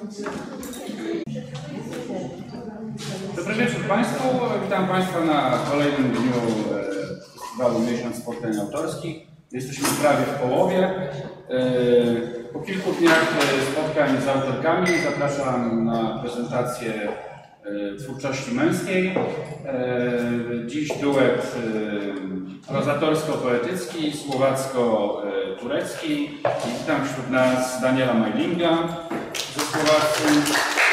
Dobry wieczór Państwu. Witam Państwa na kolejnym dniu festiwalu Miesiąc Spotkań Autorskich. Jesteśmy prawie w połowie. Po kilku dniach spotkań z autorkami zapraszam na prezentację twórczości męskiej. Dziś duet prozatorsko-poetycki, słowacko-turecki. Witam wśród nas Daniela Majlinga ze Słowacji.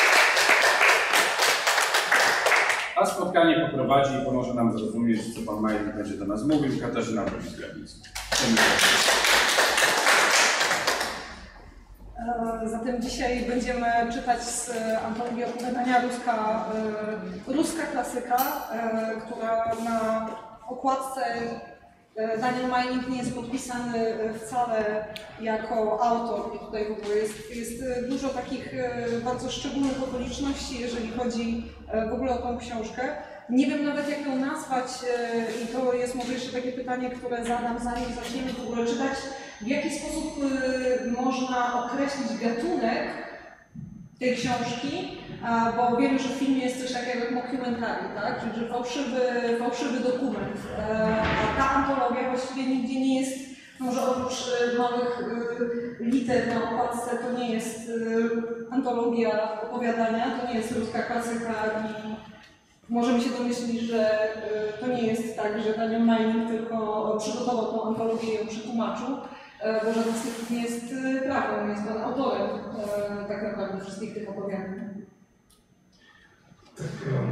A spotkanie poprowadzi i pomoże nam zrozumieć, co pan Majling będzie do nas mówił, Katarzyna Wojciech-Grabińska. Zatem dzisiaj będziemy czytać z antologii opowiadania ruska klasyka, która na okładce Daniel Majling nie jest podpisany wcale jako autor. I tutaj w ogóle jest dużo takich bardzo szczególnych okoliczności, jeżeli chodzi w ogóle o tą książkę. Nie wiem nawet, jak ją nazwać, i to jest może jeszcze takie pytanie, które zadam, zanim zaczniemy w ogóle czytać. W jaki sposób można określić gatunek tej książki, bo wiemy, że w filmie jest coś takiego jak mockumentary, tak? Czyli że fałszywy dokument. A ta antologia właściwie nigdzie nie jest, może oprócz małych liter na okładce, to nie jest antologia opowiadania, to nie jest ruska klasyka i możemy się domyślić, że to nie jest tak, że Daniel Majling tylko przygotował tą antologię i ją przetłumaczył, bo żaden z tych nie jest prawdą, jest pan autorem tak naprawdę wszystkich tych opowiadań. Tak,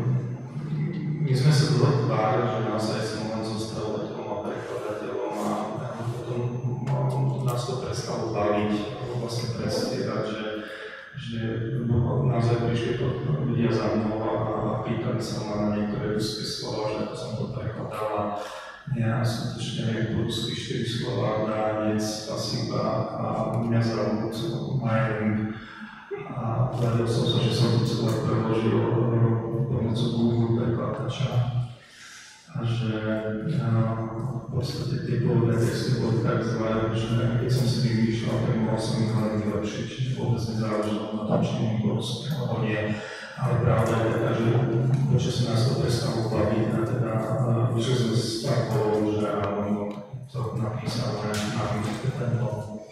my sme sa dlho tvárili, že naozaj ten moment zostal takou prekladateľom a potom nás to prestalo baviť, vlastne predstierať, že naozaj prišli ľudia za mnou a pýtali sa ma na niektoré ruské slova, že ako som to prekladal a ja skutočne viem po rusky 4 slova, bránec, spasiba a mňa zaujímajú Majling. A vedel som sa, že som to celé preložil pomocou Google prekladača a že v podstate tie pôvodné texty boli tak zlé, že keď som si vymýšľal, tak mohol som ich len vylepšiť. Vôbec nezáležalo na tom, či mi bolo alebo nie. Ale pravda je taká, že počas nás to prestalo baviť a teda vyšli sme s Parkovou, že áno, to napísal na tempo.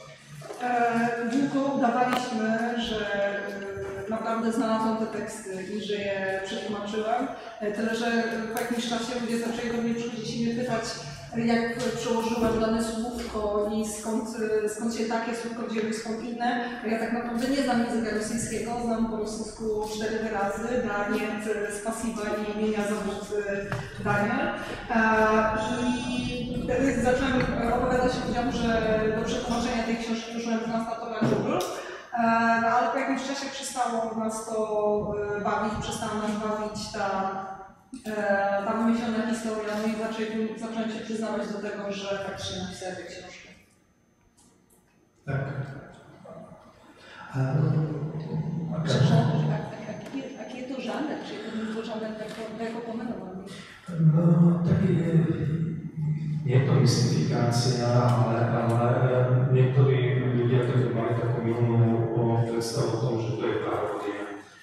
Długo udawaliśmy, że naprawdę znalazłam te teksty i że je przetłumaczyłam. Tyle, że po jakimś czasie ludzie zaczęli do mnie przychodzić i mnie pytać, jak przełożyłam dane słówko i skąd się takie słówko wzięły, skąd inne. Ja tak naprawdę nie znam języka rosyjskiego, znam po rosyjsku 4 wyrazy, daniec, spasiba i imienia zawód Daniel. I wtedy zaczęłam opowiadać ludziom, że do przetłumaczenia tej książki użyłem translatora Google. No, ale po jakimś czasie przestało nas to bawić, przestała nas bawić ta wymyślona historia, no i zacząłem się przyznawać do tego, że faktycznie napisałem tę książkę. Tak. Jaki je to žáner? Či je to žáner jako pomenovaný? No, taký je to mystifikácia, ale niektorí ľudia ktorí mali takú milnú predstavu o tom, že to je paródia.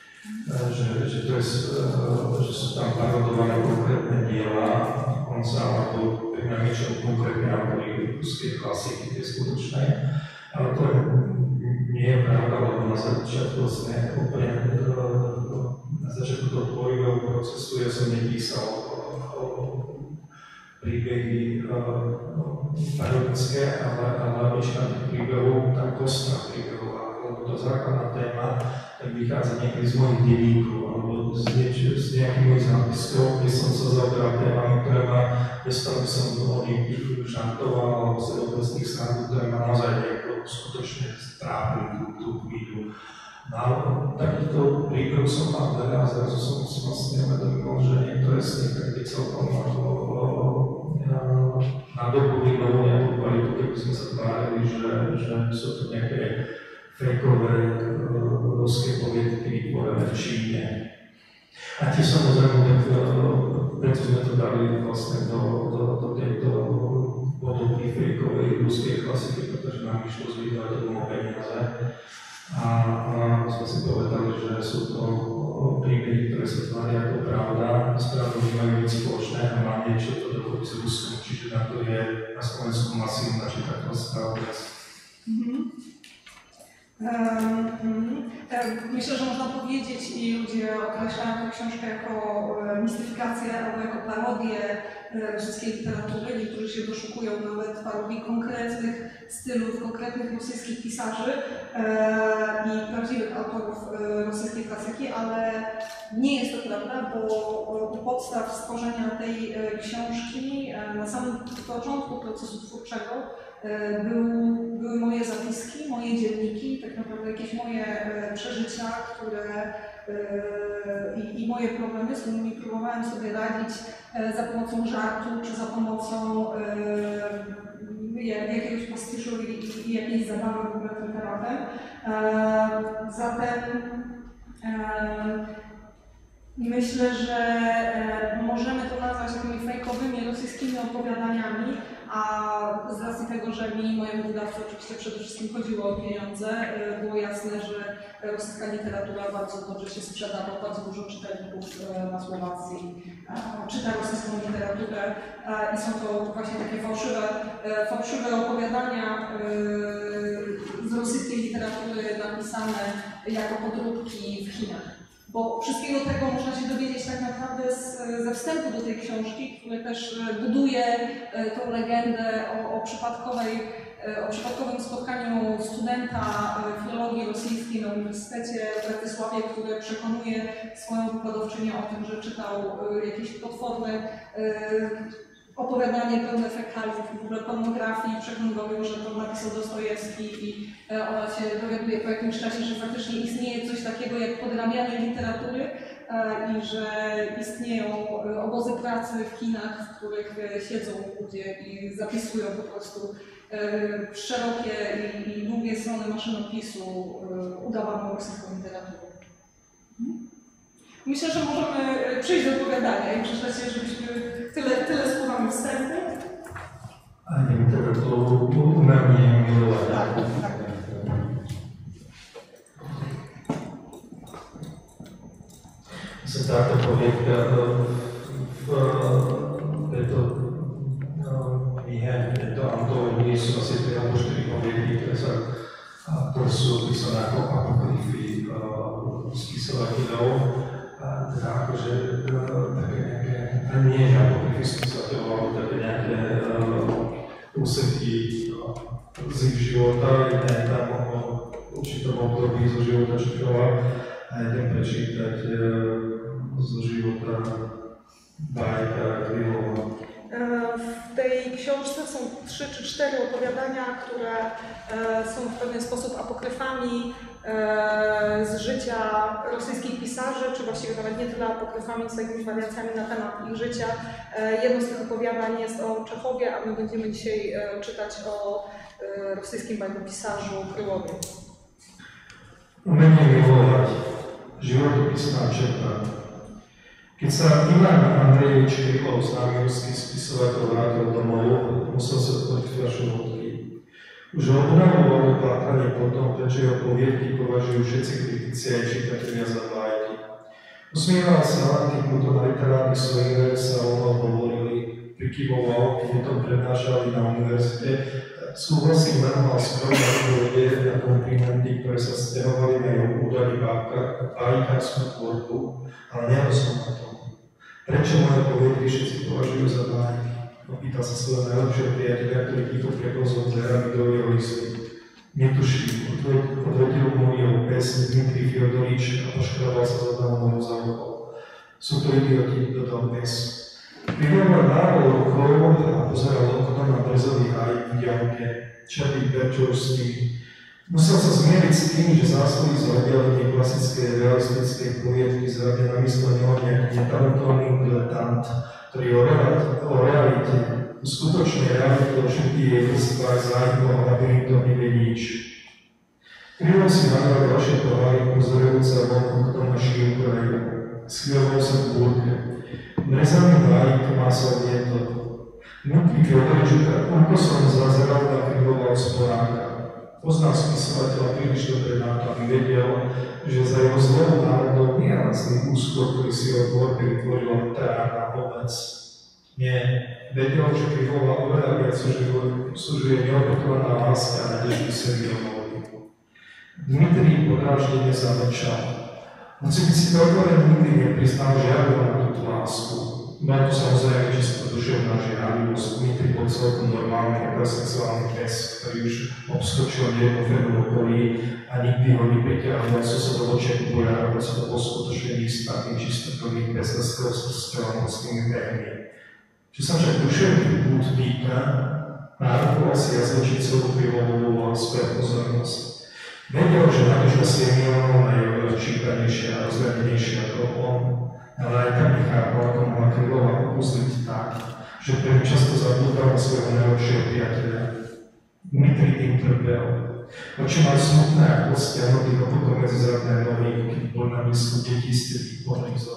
Že sú tam parodované konkrétne diela, dokonca alebo na niečo konkrétne autori ruskej klasiky, tie skutočné. Ale to nie je pravda, lebo na začiatku vlastne úplne na začiatku toho tvorivého procesu ja som nepísal príbehy parodické, ale väčšina tých príbehov, tá kostná príbehová, alebo tá základná téma, tak vychádza niekedy z mojich denníkov, alebo z nejakých mojich zápiskov, kde som sa zaoberal témami, ktoré ma, bez toho by som o nich žartoval, alebo sa do vlastných srandu, ktoré ma naozaj nejako skutočne trápili tú chvíľu. No ale takýchto príbehov som mal veľa a zrazu som si vlastne uvedomil, že niektoré z nich tak by celkom nadobudli novú nejakú kvalitu, keby sme sa tvárili, že sú to nejaké fejkové ruské poviedky vytvorené v Číne. A tiež samozrejme, preto sme to dali vlastne do tejto podoby fejkovej ruskej klasiky, pretože nám išlo zvykovať o peniaze. A sme si povedali, sú to príbehy, ktoré sa tvária ako pravda, správne nemajú nič spoločné a má niečo to dokopy s Ruskom, čiže na to je na Slovensku masívna čitateľská obec. Myślę, że można powiedzieć i ludzie określają tę książkę jako mistyfikację albo jako parodię rosyjskiej literatury. Niektórzy się doszukują nawet parodii konkretnych stylów, konkretnych rosyjskich pisarzy i prawdziwych autorów rosyjskiej klasyki, ale nie jest to prawda, bo u podstaw stworzenia tej książki na samym początku procesu twórczego były moje zapiski, moje dzienniki, tak naprawdę jakieś moje przeżycia, które i moje problemy, z którymi próbowałem sobie radzić za pomocą żartu czy za pomocą jakiegoś postyżu i jakiejś zabawy w ogóle tym tematem. Zatem myślę, że możemy to nazwać takimi fejkowymi rosyjskimi opowiadaniami, a z racji tego, że mi i mojemu wydawcy oczywiście przede wszystkim chodziło o pieniądze, było jasne, że rosyjska literatura bardzo dobrze się sprzeda, bo bardzo dużo czytelników na Słowacji czyta rosyjską literaturę i są to właśnie takie fałszywe opowiadania z rosyjskiej literatury napisane jako podróbki w Chinach. Bo wszystkiego tego można się dowiedzieć tak naprawdę ze wstępu do tej książki, który też buduje tą legendę o przypadkowym spotkaniu studenta filologii rosyjskiej na Uniwersytecie w Bratysławie, który przekonuje swoją wykładowczynię o tym, że czytał jakieś potworne opowiadanie pełne fekaliów i w ogóle pornografii, przekonywał ją, że to napisał Dostojewski i ona się dowiaduje po jakimś czasie, że faktycznie istnieje coś takiego jak podrabianie literatury i że istnieją obozy pracy w Chinach, w których siedzą ludzie i zapisują po prostu szerokie i długie strony maszynopisu udawaną rosyjską literaturą. Myślę, że możemy przejść do opowiadania i przeczytać, żebyśmy tyle słowami wstępu. A nie wiem, tego to umiernie miłować. Tak. Táto poviedka v tejto knihe, tejto antológii sú asi 3 alebo 4 poviedky, ktoré sú písané ako apokryfy spisovateľov. Teda akože také nejaké, ani nie že apokryfy spisovateľov, ale také nejaké úseky z ich života, jedné tam o určitom období zo života Čechova a idem prečítať zo života bajka Krylova. W tej książce są 3 czy 4 opowiadania, które są w pewien sposób apokryfami z życia rosyjskich pisarzy, czy właściwie nawet nie tyle apokryfami, co jakimiś wariacjami na temat ich życia. Jedno z tych opowiadań jest o Czechowie, a my będziemy dzisiaj czytać o rosyjskim bajkopisarzu Kryłowie. Umenie milovať. Životopisná črta. Keď sa Ivan Andrejevič Krylov, známy ruský spisovateľ, vrátil domov, musel sa odpojiť fľašu vodky. Už ho unavovalo plakanie po tom, prečo jeho poviedky považujú všetci kritici aj čitatelia za bajky. Usmieval sa, keď mu to na literárnych svojich salónoch hovorili, prikyvoval, keď mu to prednášali na univerzite. Súhlasím, venoval skromné odpovede na komplimenty, ktoré sa stiahovali na jeho údajný bajkárskú tvorbu, ale nerozumel tomu. Prečo moje poviedky všetci považujú za bajky? Opýtal sa svojho najlepšieho priateľa, ktorý ticho prekozol dverami do jeho izby. Netuším, odvedil mu jeho pesň Dmitrij Fjodorič a poškrabal sa za dámou za ucho. Sú to idioti, dodal pes. Krylov dával rukou a pozeral oknom na brzový haj v diaľke, černý berčovský. Musel sa zmieriť s tým, že zásluhy za oddelenie klasickej realistickej poviedky zradia namyslo neho nejaký netalentovaný diletant, ktorý o realite, o skutočnej realite o všetkých jej vrstvách zájmu a labyrintov nevie nič. Krylov si nahral ďalšie poháry, pozorujúce vonku k tomu šíru kraju. Schvíľoval sa v búrke. Mrezaný lájk másol vietor. Dmitrij Fjodorič úkosom zazeral na Krylova od sporáka. Poznal spisovateľa príliš dobre na to, aby vedel, že za jeho zlou národou prázdny úskok, ktorý si od tvorby vytvorila literárna obec. Nie, vedel, že Krivová oveľa viac súžuje neopakovaná láska a nadeždy Semionovi. Dmitrij podráždene zamlčal. Hoci by si to otvorený nikdy nepriznal žiadnu na túto lásku. Mal tu samozrejme čisto duševná žiadlivosť. Dmitrij bol celkom normálny heterosexuálny pes, ktorý už obskočil jednu fermu v okolí a nikdy ho nepriťahol sused do očiek boja, aby sa to poskutočne výstavný čistokrvný pes a skôr a morskými behmi. Čo sa však duševný pút týka, nárokoval si jazyčicou Krivovú volal svoju pozornosť. Vedel, že Nadežda Semionová je oveľa čítanejšia a rozhľadenejšia ako on, ale aj tak nechápal, ako mohla Krivová opuzliť tak, že prvý často zabúdal na svojho najlepšieho priateľa. Dmitrij tým trpel. Oči mal smutné ako stiahnutý hlboko medzi zadné nohy, keď bol na blízku detí z tých podlizov.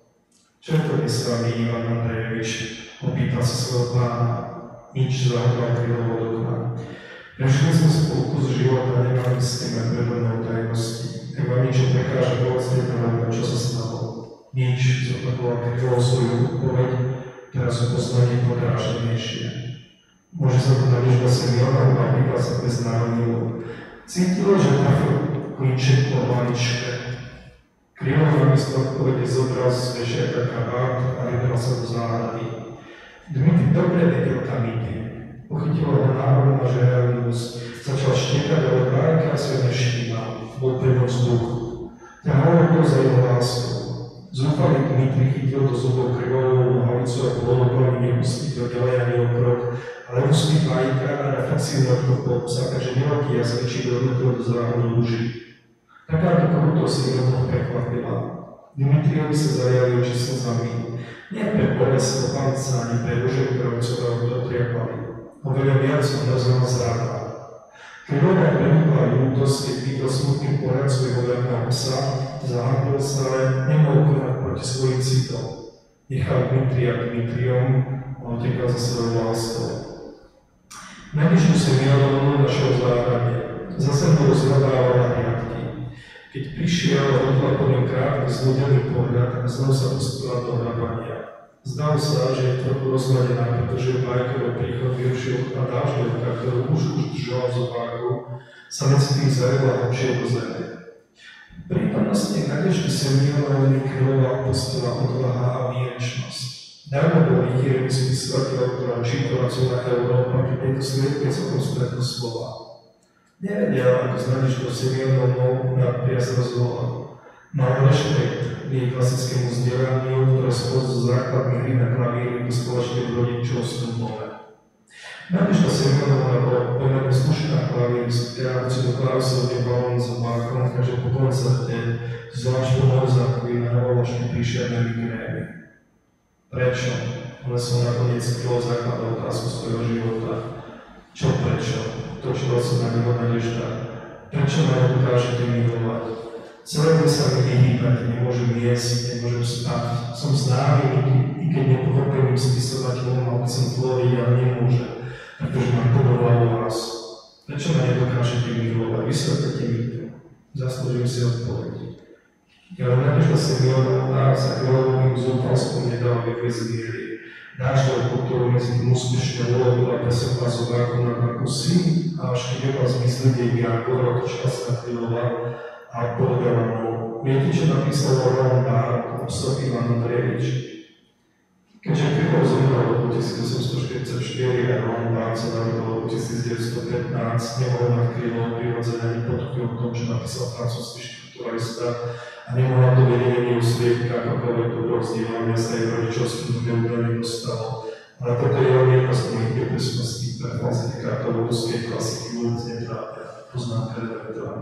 Čo je to dnes s vami, Ivan Andrejevič? Opýtal sa svojho pána. Nič, zahodal Krivovo do okna. Prešli sme spolu kus života, nemali s tým aj predo mnou tajnosti. Ak vám niečo prekáže, povedzte to, čo sa stalo. Nič, zopakoval Krivovo svoju odpoveď, teraz sú poslanie podráždenejšie. Môže sa to Nadežda Semionová pýtať sa bez náhodou. Cítilo, že trafil klíček po hlaničke. Krivová namiesto odpovede zobral z vešiaka kabát a vybral sa do záhrady. Dmitrij dobre vedel, kam ide. Pochytilo ho náhodná žiarlivosť. Začal štekať, ale bárka sa nevšímal. Bol pre ňou vzduch. Ťahol ho za jeho láskou. Zúfalý Dmitrij chytil do zubov Krivovú nohavicu a polohodu nepustil ďalej ani o krok, ale ústny bajka a reflexívny odchod po psa, takže neľaký jazyčík odletel do záhodu lúži. Takáto krutosť si rovno prekvapila. Dmitrijovi sa zajali oči slzami. Nie pre bolestného palca, ani pre ruže, ktoré celého dotriapali. Oveľa viac odrazila zrada. Krivová prenikla ľútosť, keď videl smutný pohľad svojho verného psa, zahábil sa, ale nemohol konať proti svojim citom. Nechal Dmitrija Dmitrijom a utekal za svojou láskou. Nadeždu Semionovú našiel v záhrade. Zase mu rozhľadávala hriadky. Keď prišiel, hodila po ňom krátky zlodený pohľad a znovu sa pustila do hrabania. Zdalo sa, že je trochu rozhľadená, pretože bajkový príchod vyrušil a dážďovka, ktorú už držala v zobáku, sa medzi tým zajela hlbšie do zeme. V prítomnosti Nadeždy Semionovej Krivová opustila odvaha a výrečnosť. Dávno bol vyhýrevý spisovateľ, ktorá čítala celá Európa, keď tejto sliedke celkom stretol slova. Nevedel, ako s Nadeždou Semionovou na priaz rozvolal. Mal rešpekt k jej klasickému vzdelaniu, ktoré spolu so základmi hry na klavíri spoločne v rodičovstvom bole. Nadežda Semionová bola pomerne slušná klavíristka, hoci do klávesov nebala len zobákom, takže po koncerte zvlášť po Mozartovi nahrávala vždy príšerné migrény. Prečo? Ale som nakoniec chvíľou zakladal otázku svojho života. Čo prečo? Točila sa na neho Nadežda. Prečo ma nedokážete milovať? Celé sa mi nehýbať, nemôžem jesť, nemôžem spať. Som známy, i keď nepochopeným spisovateľom, mal by som tvoriť, ale nemôžem, pretože mám podobal vás. Prečo ma nedokážete milovať? Vysvetlite mi to. Zaslúžim si odpoveď. Ale Nadežda Semionová sa Krilovým zúfalstvom nedala vyviezť viery. Dážďovku, ktorú medzi tým úspešne ulovila, presekla zobáku na kusy, a až keď oba zmizli jej Bianco, otočila sa Krivová a povedala mu, viete, čo napísal Roland Barthes, obsah Ivan Andrejevič? Keďže Krivov zomrel v roku 1844 a Roland Barthes sa narodil v roku 1915, nemohol mať Krivov prirodzené ani potuchy o tom, čo napísal francúzsky štruktúralista a nemohla to vedenie neusliedka, akokoľvek dobro vzdielania sa jej rodičovským neúplne dostalo. Ale toto je len jedna z mojich prípresností pre falzifikátov ruskej klasiky vôbec netrápia. Poznám redaktora.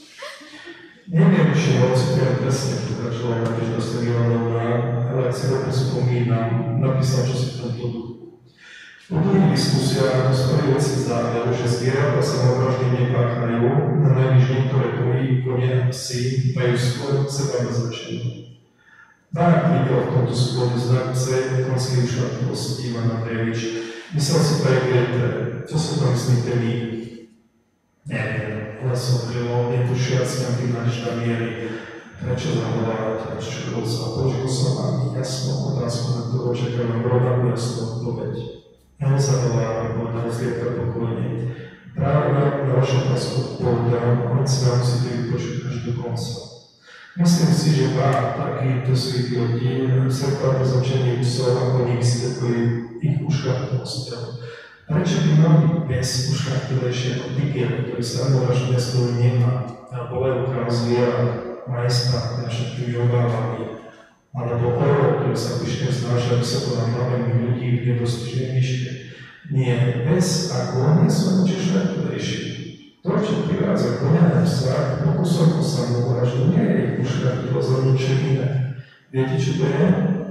Neviem, či ho citujem presne, pokračovala Nadežda Semionová, ale ak si dobre spomínam, napísal čosi v tomto duchu. V podobných diskusiách dospeli veci k záveru, že zvieratá samovraždy nepáchajú, na najvyš niektoré druhy, konie a psi, majú skôr sebabezačenie. Bárek videl v tomto súboru znakce, konci už na toho Ivan Andrejevič. Myslel si pre Goethe, čo si to myslíte vy? Neviem, ale som Krivov, netušiac, kam tým Nadežda mierí. prečo zahovárate rozčulovca? Položil som vám jasnú otázku, na ktorú očakávam rovnakú jasnú odpoveď. Ja nezahováram, povedal Zliepka pokojne. Práve na vašu otázku odpovedám, ale si vám musíte vypočuť až do konca. Myslím si, že pár takýchto svých ľudí sa kladne značenie psov, ako nevysvetľujú ich ušľachtilosťou. Prečo by mal byť pes ušľachtilejšie ako typier, ktorý sa vraždne svoj nemá, alebo veľká zviera, majestátne a všetkými obávami, alebo orol, ktorý sa pyšne znáša vysoko nad hlavami ľudí v nedostižnej výške. Nie, pes a kôň sú určite šľachtilejší. To, čo privádza koňa na psa, pokusom o samovraždu, nie je ich ušľachtilosť, ale niečo iné. Viete, čo to je?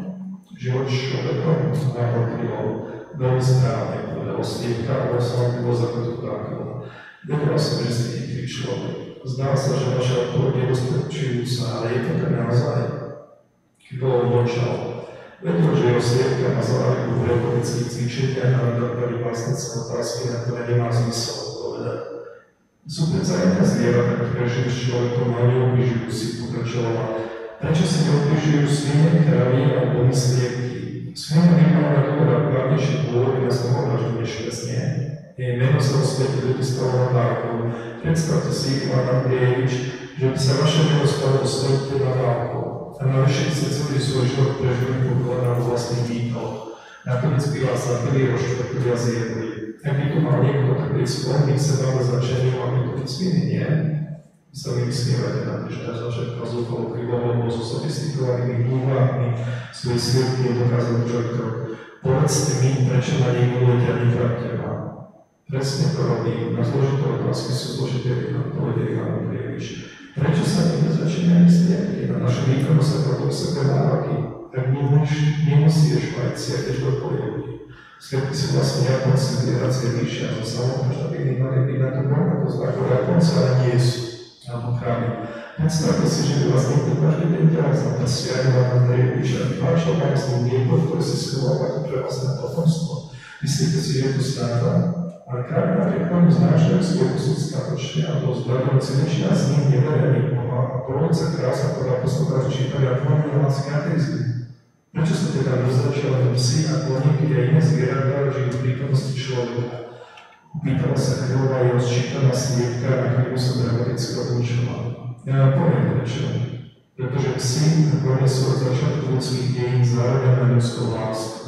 George Shoreton nahovoril veľmi správne, povedal Sliepka, ale som vám bol za to dákal. Vedel som, že ste chytrý človek. Zdá sa, že vaša odpoveď je dostačujúca, ale je to tak naozaj. Kývol mlčal. Vedel, že jeho Sliepka na záleku prekovických cvičeniach a nadávali vlastnické otázky, na ktoré nemá zmysel odpovedať. Sú predsa iné zvieratá, ktoré žijú s človekom a neubližujú si, pokračovala. Prečo si neubližujú svine, kravy alebo sliepky? Svina nemala dobrá právnejšie dôvody na samovraždu než presne. Jej meno sa vo svete ľudí stalo nadávkou. Predstavte si, Ivan Andrejevič, že by sa vaše meno stalo vo svete nadávkou. A navyše ste celý svoj život prežili pokladám vlastných výkov. Nakoniec by vás zabili, roštvrtili a zjedli. Ak by tu mal niekto taký sklonný sa vám začenil, aby to sviny, nie? Vy sa vymyslívate na to, že až vaše kazúkolo krivovo bol so sofistikovanými úvahmi svoje sliepky nedokázal držať krok. Povedzte mi, prečo na nej milujete a nepravte vám. Presne to robí. Na zložité otázky sú zložité odpovede Ivan Andrejevič. Prečo sa nezačínajú sliepky? Na našom výkonu sa kladú v sebe nároky. Tak nemusíš Švajcia, keď odpovedí. Sliepky sú vlastne Japonci zvieracie líšia, že samotné by mali byť na tom rovnako ako Japonci, ale nie sú. Alebo krámy. Predstavte si, že by vás niekto každý deň ďalej na prsia Ivan Andrejevič a vypáčal vám s ním niekto, ktorý si schoval ako pre vás na potomstvo. Myslíte si, že je to státa? Ale krámy napriek tomu znášajú svoj posud statočne a to zbladujúci väčšina z nich neveria nikomu a polovica krása podľa poslucháčov čítali a tvormilácky ateizmu. Prečo sa teda rozdačovali psi a koni, keď aj iné zvieratá žijú v prítomnosti človeka? Upýtala sa Krylová jeho sčítaná sliepka, na ktorú sa dramaticky odlučovala. Ja vám poviem prečo. Pretože psi a kone sú od začiatku ľudských dejín zároveň na ľudskou lásku.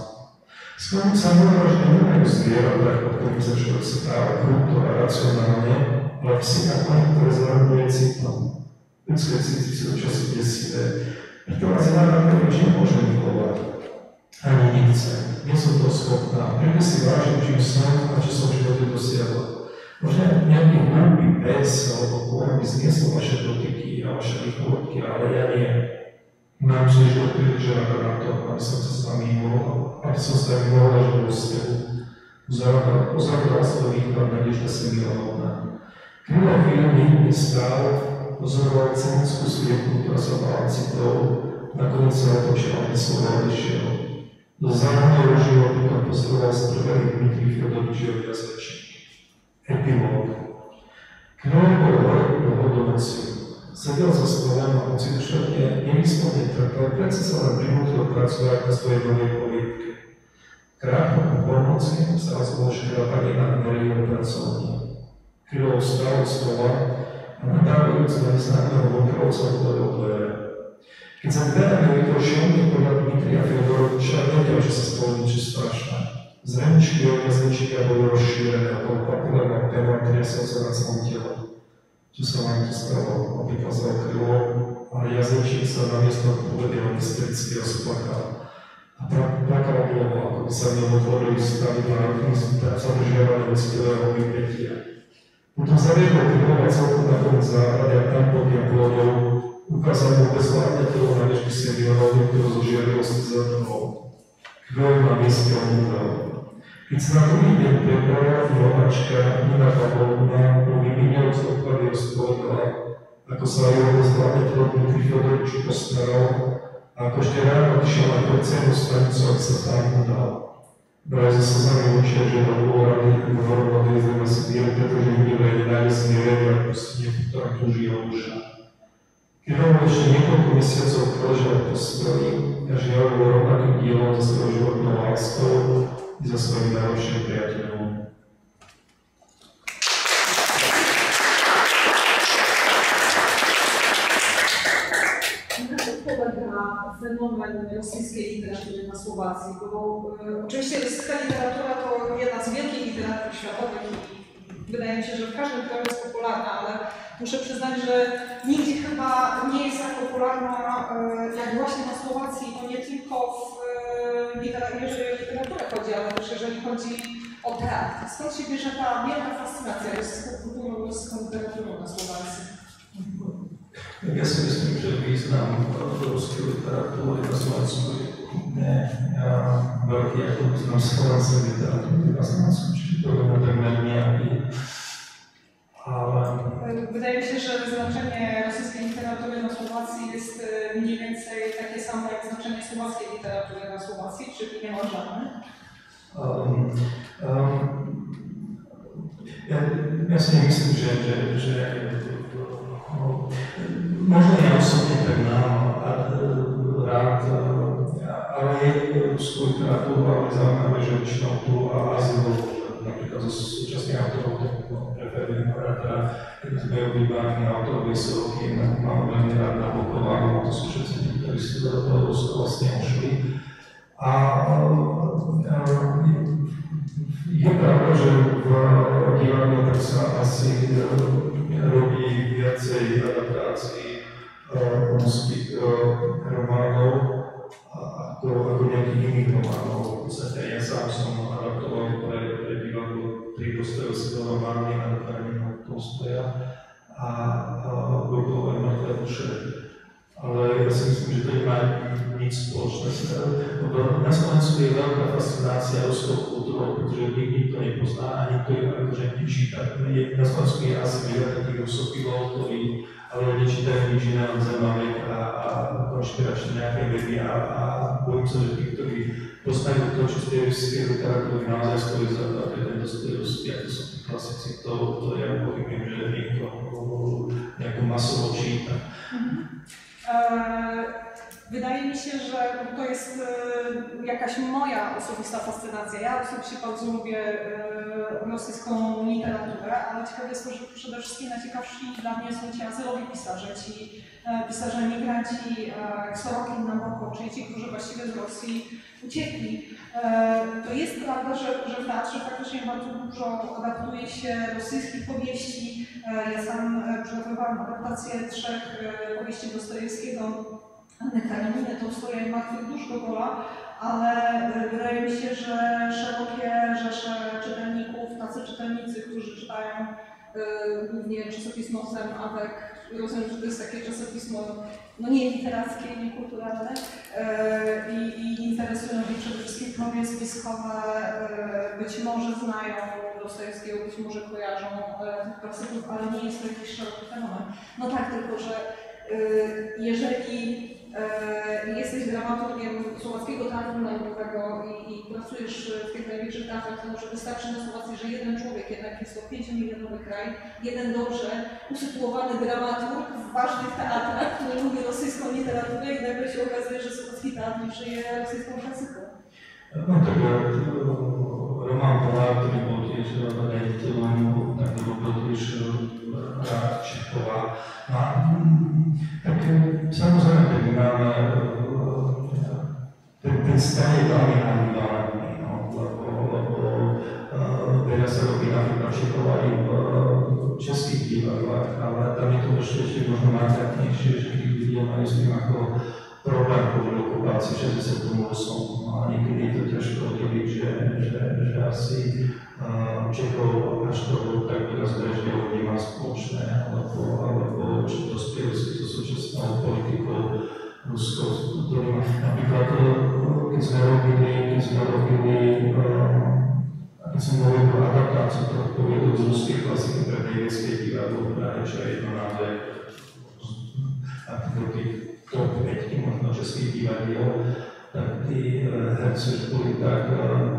Skôr samovraždy nemajú zvieratá, pod ktorým sa človek správa krúto a racionálne, ale psi a kone, ktoré zahrnuje citom. Ľudské city sú času desivé. Preto vás Ivan nemôže milovať. Ani nechce. Nie som to schopná. Preto si vážim, čím som a čo som v živote dosiahla. Možno nejaký hlúpy pes alebo kôň by zniesol vaše dotyky a vaše východky, ale ja nie. Mám tiež príliš rada na to, aby som sa s vami mohla, aby som sa vami mohla žiť vo svetu. Uzavral svoj výklad na dežda si milovná. Krylo chvíľu nestál, pozoroval cenickú sliepku, ktorá sa bála citov, nakoniec sa otočila a neslovo odišiel. Do zájomného života pozoroval z prvej Dmitri Fjodorovičovi a Zvečník. Epilóg. Krylo bol horúť do noci. Sedel za stolom a hoci došľadne nevyslovne trpel, predsa sa len prinútil pracovať na svojej novej poviedke. Krátko po polnoci sa rozložila pani na dvere jeho pracovní. Krylo vstal od stola a nadávajúc na neznámeho vokrovca otvoril dvere. Keď sa dverami vytol šelný podľa Dmitria Fjodoroviča, vedel, že sa stalo niečo strašné. Zreničky obrazničia boli rozšírené a polopapilom a pevá triasol sa na celom tele. Čo sa vám to stalo? Opýtal sa o Krylo, ale jazyčík sa namiesto odpovedie hystericky rozplakal. A plakal dlho, ako by sa v ňom otvorili stavidlá, ktorým sa držiavali ľudského vypätia. Potom zaviedol Krylova celkom na konec záhrady a tam pod Jablóňou ukázal mu bezvládne telo na nežby seniorov, ktorú zo žiadosti zrnul. Krylo na mieste omúdal. Keď sa na druhý deň prebrala Johačka Nina Pavlovna, mu vyminul z odpady rozpovedala, ako sa jeho bezvládne telo Dmitri Fjodorovič postaral a ako ešte ráno odišiel na policajnú stanicu, ak sa tam udal. Bral so slzami očia, že na úrady hovoril odjezdem asi diel, pretože nikdy nenájde smierený a pustenie, v ktorom túži jeho duša. Trvalo ešte niekoľko mesiacov prežívať po stroji a žiaľ bol rovnakým dielom za svojou životnou láskou i za svojim najlepším priateľom. Fenomén rosyjskiej literatury na Słowacji, bo oczywiście rosyjska literatura to jedna z wielkich literatur światowych i wydaje mi się, że w każdym kraju jest popularna, ale muszę przyznać, że nigdzie chyba nie jest tak popularna jak właśnie na Słowacji, to nie tylko jeżeli o literaturę chodzi, ale też jeżeli chodzi o teatr. Skąd się bierze ta wielka fascynacja rosyjską kulturą, rosyjską literaturą na Słowacji? Ja si myslím, že význam ruskej literatúry na Slovensku je veľký ako význam slovenskej literatúry na Slovensku, čiže to je takmer nejaký. Wydaje mi się, że znaczenie rosyjskiej literatury na Słowacji jest mniej więcej takie samo jak znaczenie słowackiej literatury na Słowacji, czyli nie ma żadnych. Ja si nemyslím, že možno ja osobne tak mám rád, ale je ruskú literatúru, ale zaujímavé, že väčšinou tú Aziu, napríklad zo súčasných autorov, preferujem teda z biografii autorov Veselovky, mám veľmi rád Nabokova, to sú všetci tí, ktorí si do toho Ruska vlastne ušli. A je pravda, že v divadle tak sa asi robí viacej adaptácií ruských románov ako nejakých iných románov. V podstate ja sám som adaptoval pre divadlo 3 Dostojevského romány na Karenina Tolstoja a Gogolové mŕtve duše. Ale ja si myslím, že to nemá nič spoločné. Na Slovensku je veľká fascinácia ruskou kultúrou, pretože nikto nepozná a nikto ju akože nečíta. Na Slovensku je asi veľa takých rusofilov, ktorí ale nečítajú nič iné len Zemavek a konšpiračné nejaké vedy a bojím sa, že tí, ktorí poznajú to, čo z tej ruskej literatúry naozaj stojí za to, a ten Dostojevský, ako sú tí klasici, to ja poviem, že niekto nejako masovo číta. Wydaje mi się, że to jest jakaś moja osobista fascynacja. Ja osobiście bardzo lubię rosyjską literaturę, ale ciekawe jest to, że przede wszystkim najciekawsi dla mnie są ci azylowi pisarze, ci pisarze emigranci, Sorokin, Nabokov, czyli ci, którzy właściwie z Rosji uciekli. To jest prawda, że w teatrze faktycznie bardzo dużo adaptuje się rosyjskich powieści. Ja sam przygotowałam adaptację 3 powieści Dostojewskiego, Anny Kareniny, Tolstoja i Martwych dusz Gogola, ale wydaje mi się, że szerokie rzesze czytelników, tacy czytelnicy, którzy czytają głównie czasopismo Zem, Awek, rozumiem, że to jest takie czasopismo no nie literackie, nie kulturalne i interesują ich przede wszystkim teorie spiskowe, być może znają Dostojewskiego, być może kojarzą tych klasyków, ale nie jest to jakiś szeroki fenomen. No tak, tylko że jeżeli jesteś dramaturgiem Słowackiego Teatru Narodowego i pracujesz w tych największych teatrach, to może wystarczy na Słowacji, że jeden człowiek, jednak jest to 5-milionowy kraj, jeden dobrze usytuowany dramaturg w ważnych teatrach, który lubi rosyjską literaturę i nagle się okazuje, że Słowacki Teatr żyje rosyjską klasyką. No tak, Roman Polák, ktorý bol tiež rediteľom, tak robil tiež rád Čechova. Tak samozrejme, keď máme ten vzťah je veľmi ambivalentný, lebo veľa sa robí napríklad Čechova aj v českých divadlách, ale tam je to ešte možno markantnejšie, že tí ľudia majú s tým ako problém kvôli okupácii 68. A niekedy je to ťažko oddeliť, že asi Čechov až to tak teraz Brežnev nemá spoločné, alebo či Dostojevský so súčasnou politikou ruskou, ktorým napríklad keď sme robili adaptáciu toho poviedu z ruskej klasiky pre Nevecké divadlo v Prahe, čo je jedno naozaj top 5 možno českých divadiel, tak tí herci boli tak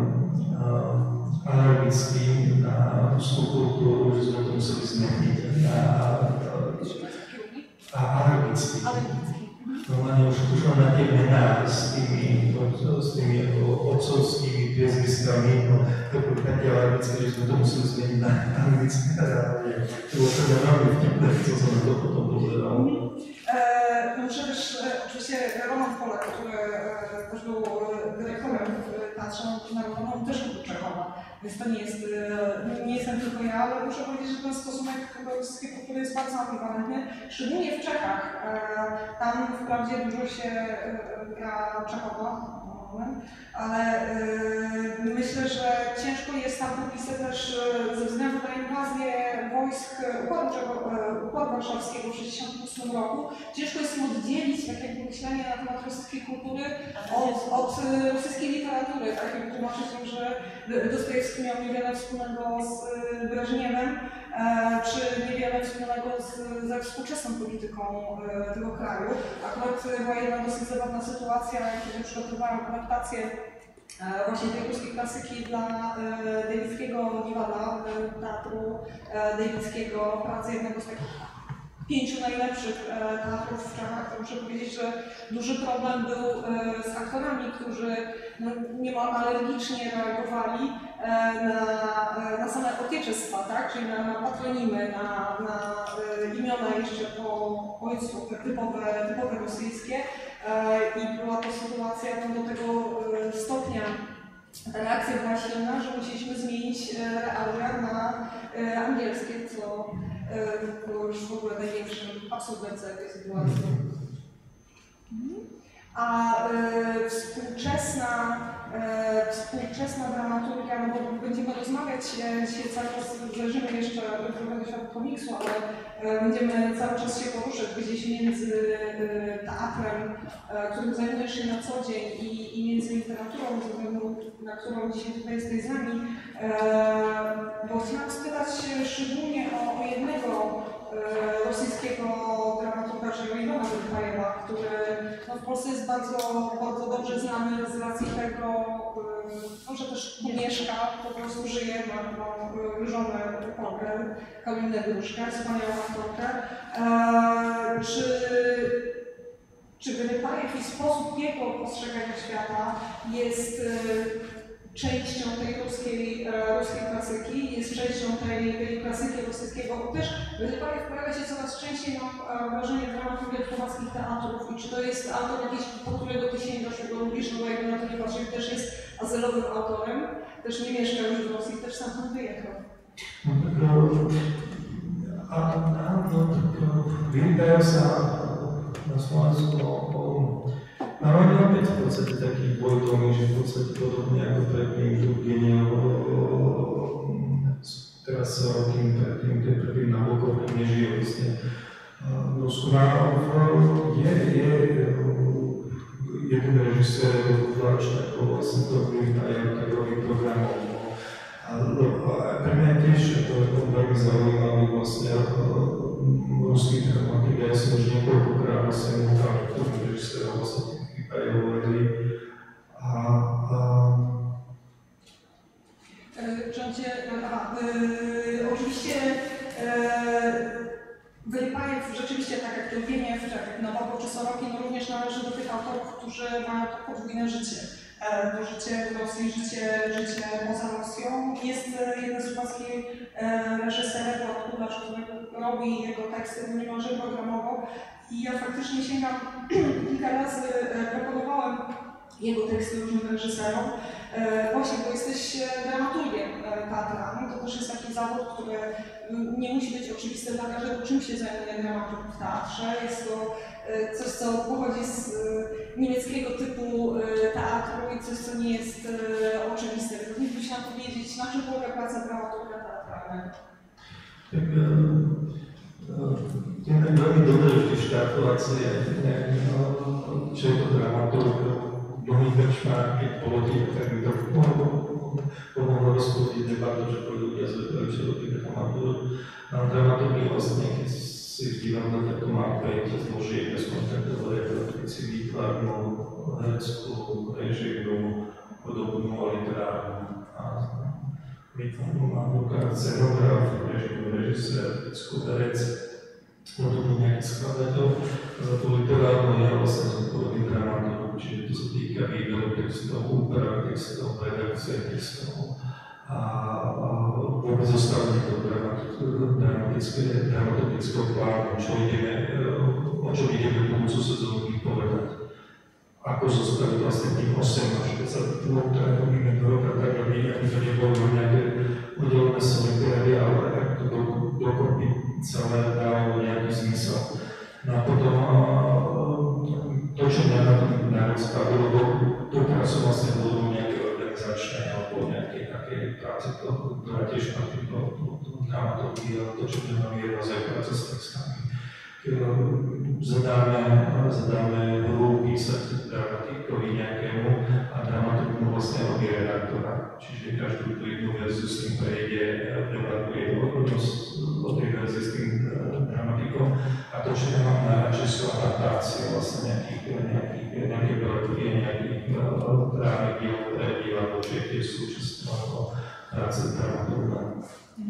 alergickí na ruskú kultúru, že sme to museli zmeniť. A alergickí Lewicki. A Lewicki. Normalnie już ona nie miała z tymi ojcowskimi nazwiskami, no to takie Lewickie, żeśmy to museli zmienić na angielskie, ale było przegrane w tym, co sobie to potem pożerało. Muszę też, oczywiście Roman Polak, który też był dyrektorem w Teatrze Narodowym, też był Czechowa, więc to nie jestem tylko ja, ale muszę powiedzieć, że ten stosunek do rosyjskiej kultury jest bardzo ambiwalentny, szczególnie w Czechach. Tam wprawdzie dużo się gra Czechowa, ale myślę, że ciężko jest tam popisać też ze względu na inwazję wojsk Układu Warszawskiego w 1968 roku. Ciężko jest im oddzielić tak jakby myślenie na temat rosyjskiej kultury od rosyjskiej literatury. Tak jakby tłumaczyć im, że Dostojewski miał niewiele wspólnego z Breżniewem, czy niewiele wspólnego ze współczesną polityką tego kraju. Akurat była jedna dosyć zabawna sytuacja, kiedy przygotowałam adaptację właśnie tej ruskiej klasyki dla Dejwickiego Niwada, teatru Dejwickiego, pracy jednego z takich 5 najlepszych teatrów w Czechach. To muszę powiedzieć, że duży problem był z aktorami, którzy niemal alergicznie reagowali na same opieczestwa, tak? Czyli na patronimy, na imiona jeszcze po ojcu typowe rosyjskie. I była to sytuacja do tego stopnia reakcja była silna, że musieliśmy zmienić realia na angielskie, co było już w ogóle największym absurdem całej tej sytuacji. A współczesna dramaturgia, no bo będziemy rozmawiać dzisiaj cały czas, zajrzymy jeszcze trochę do świata komiksu, ale będziemy cały czas się poruszać gdzieś między teatrem, którym zajmujesz się na co dzień i między literaturą, na którą dzisiaj tutaj jesteś z nami, bo chciałam spytać szczególnie o jednego rosyjskiego dramaturga, czyli Iwana Wylchajewa, który w Polsce jest bardzo, bardzo dobrze znany z racji tego, że też mieszka, po prostu żyje, ma żonę Karolinę Gruszkę, wspaniałą aktorkę. Czy Wyrypajew i sposób jego postrzegania świata jest częścią tej ruskiej klasyki, jest częścią tej klasyki rosyjskiego. Też Wyrypajew pojawia się coraz częściej, mam wrażenie, w ramach poważnych teatrów. I czy to jest autor jakiś, po którego ty sięgasz, go lubisz, no bo jakby na to nie patrzeć, też jest azylowym autorem, też nie mieszka już w Rosji, też sam tam wyjechał. Wyrypajewa na Słowacji narodził opět v podstatě taký dvojtomý, že v podstatě podobně jako předtím Turgeněv, teda s tím prvním Nabokovem nežije vlastně v Rusku. Je jeden režisér, tlačník, vlastně to takový programov. Pre mňa tiež to je veľmi zaujímavý vlastne ruský dramatik. Ja som už niekoľkokrát vlastne tam režisérov vlastne hovorili. Oczywiście Wyrypajew rzeczywiście, tak jak Turgeniew, tak jak Nabokov czy Sorokin, również należy do tych autorów, którzy mają podwójne życie. To życie w Rosji, życie poza Rosją. Jest jeden z polskich reżyserów, odtwórz, który robi jego teksty niemalże programowo. I ja faktycznie sięgam, kilka razy proponowałem jego teksty różnym reżyserom, właśnie bo jesteś dramaturgiem teatralnym. To też jest taki zawód, który nie musi być oczywiste dla każdego, czym się zajmuje dramaturg w teatrze. Jest to coś, co pochodzi z niemieckiego typu teatru i coś, co nie jest oczywiste. Więc byś nam powiedzieć, na czym polega praca dramaturga teatralnego? Je veľmi dobré vždy štartovať si čo je to dramaturg, mnohých benchmark, keď polotí, tak mi to pomohlo rozpúdiť debatu, že ľudia zvedajú, čo robí dramaturg. Dramaturgy vlastne, keď si v divadle, tak to má 5 zložiek, bezkontaktové reprodukci, výtvarnú, hereckú, režijnú, podobnú a literárnu. Výtvarnú má scenograf, režijnú, režisér, herec. podobne nejakých skladateľov. Za tú literárnu ja vlastne zodpovedný dramaturg, čiže to sa týka výberu textov, úprav textov, redakcie textov a vôbec zostavenie toho dramaturgického plánu, o čom ideme budúcu sezónu povedať. Ako zostaviť vlastne tých 8 až 10 titulov, ktoré robíme do roka, tak aby to nebolo nejaké uddelené semitéry, ale ak to dokopy celé dalo nejaký zmysel. No a potom to, čo mňa na tom najviac spravilo, to prácu vlastne bolo nejaké organizačné alebo nejaké také práce, ktorá tiež patrí do dramaturgie, ale to, čo mňa mám je naozaj práca s textami. Zadáme hru písať dramatikovi nejakému a dramatik mu vlastne robí redaktora. Čiže každú tú jednu verziu s tým prejde, debatuje o tej verzii s tým dramatikom. A to, čo ja mám najradšej, sú adaptácie vlastne nejaké dramaturgie, nejakých právnych diel, ktoré divadlo, čo je tiež súčasťou práce dramaturga.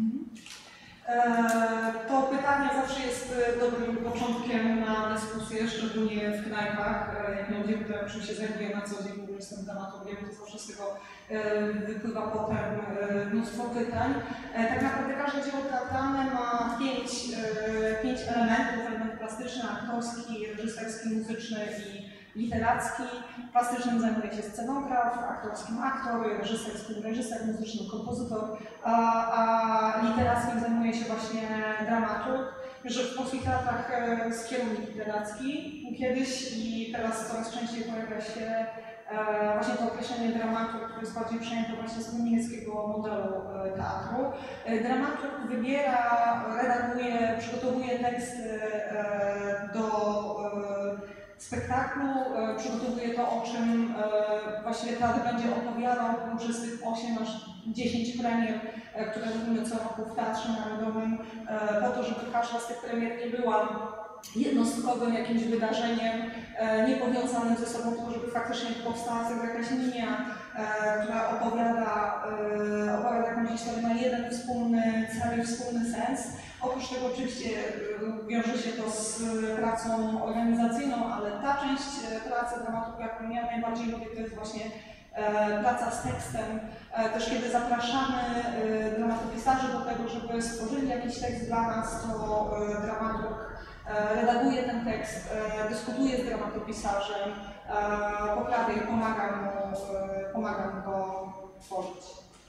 To pytanie zawsze jest dobrym początkiem na dyskusję, szczególnie w knajpach. Jak ludzie, które oczywiście zajmuję na co dzień, w ogóle jestem dramaturgiem, to zawsze z tego wypływa potem mnóstwo pytań. Tak naprawdę każde dzieło teatralne ma pięć elementów: element plastyczny, aktorski, reżyserski, muzyczny i literacki. Plastycznym zajmuje się scenograf, aktorskim aktor, reżyserskim reżyser, muzycznym kompozytor, a literackim zajmuje się właśnie dramaturg. Że w polskich teatrach jest kierownik literacki kiedyś i teraz coraz częściej pojawia się właśnie to określenie dramaturg, które jest bardziej przejęte właśnie z niemieckiego modelu teatru. Dramaturg wybiera, redaguje, przygotowuje teksty do spektaklu, przygotowuje to, o czym właściwie teatr będzie opowiadał przez tych 8 aż 10 premier, które robimy co roku w Teatrze Narodowym, po to, żeby każda z tych premier nie była jednostkowym jakimś wydarzeniem, niepowiązanym ze sobą, tylko żeby faktycznie powstała z tego jakaś linia, która opowiada jakąś historię, ma jeden wspólny cel i wspólny sens. Oprócz tego oczywiście wiąże się to z pracą organizacyjną, ale ta część pracy dramaturga, którą ja najbardziej lubię, to jest właśnie praca z tekstem. Też kiedy zapraszamy dramatopisarzy do tego, żeby stworzyli jakiś tekst dla nas, to dramaturg redaguje ten tekst, dyskutuje z dramatopisarzem, poprawia i pomaga mu go tworzyć.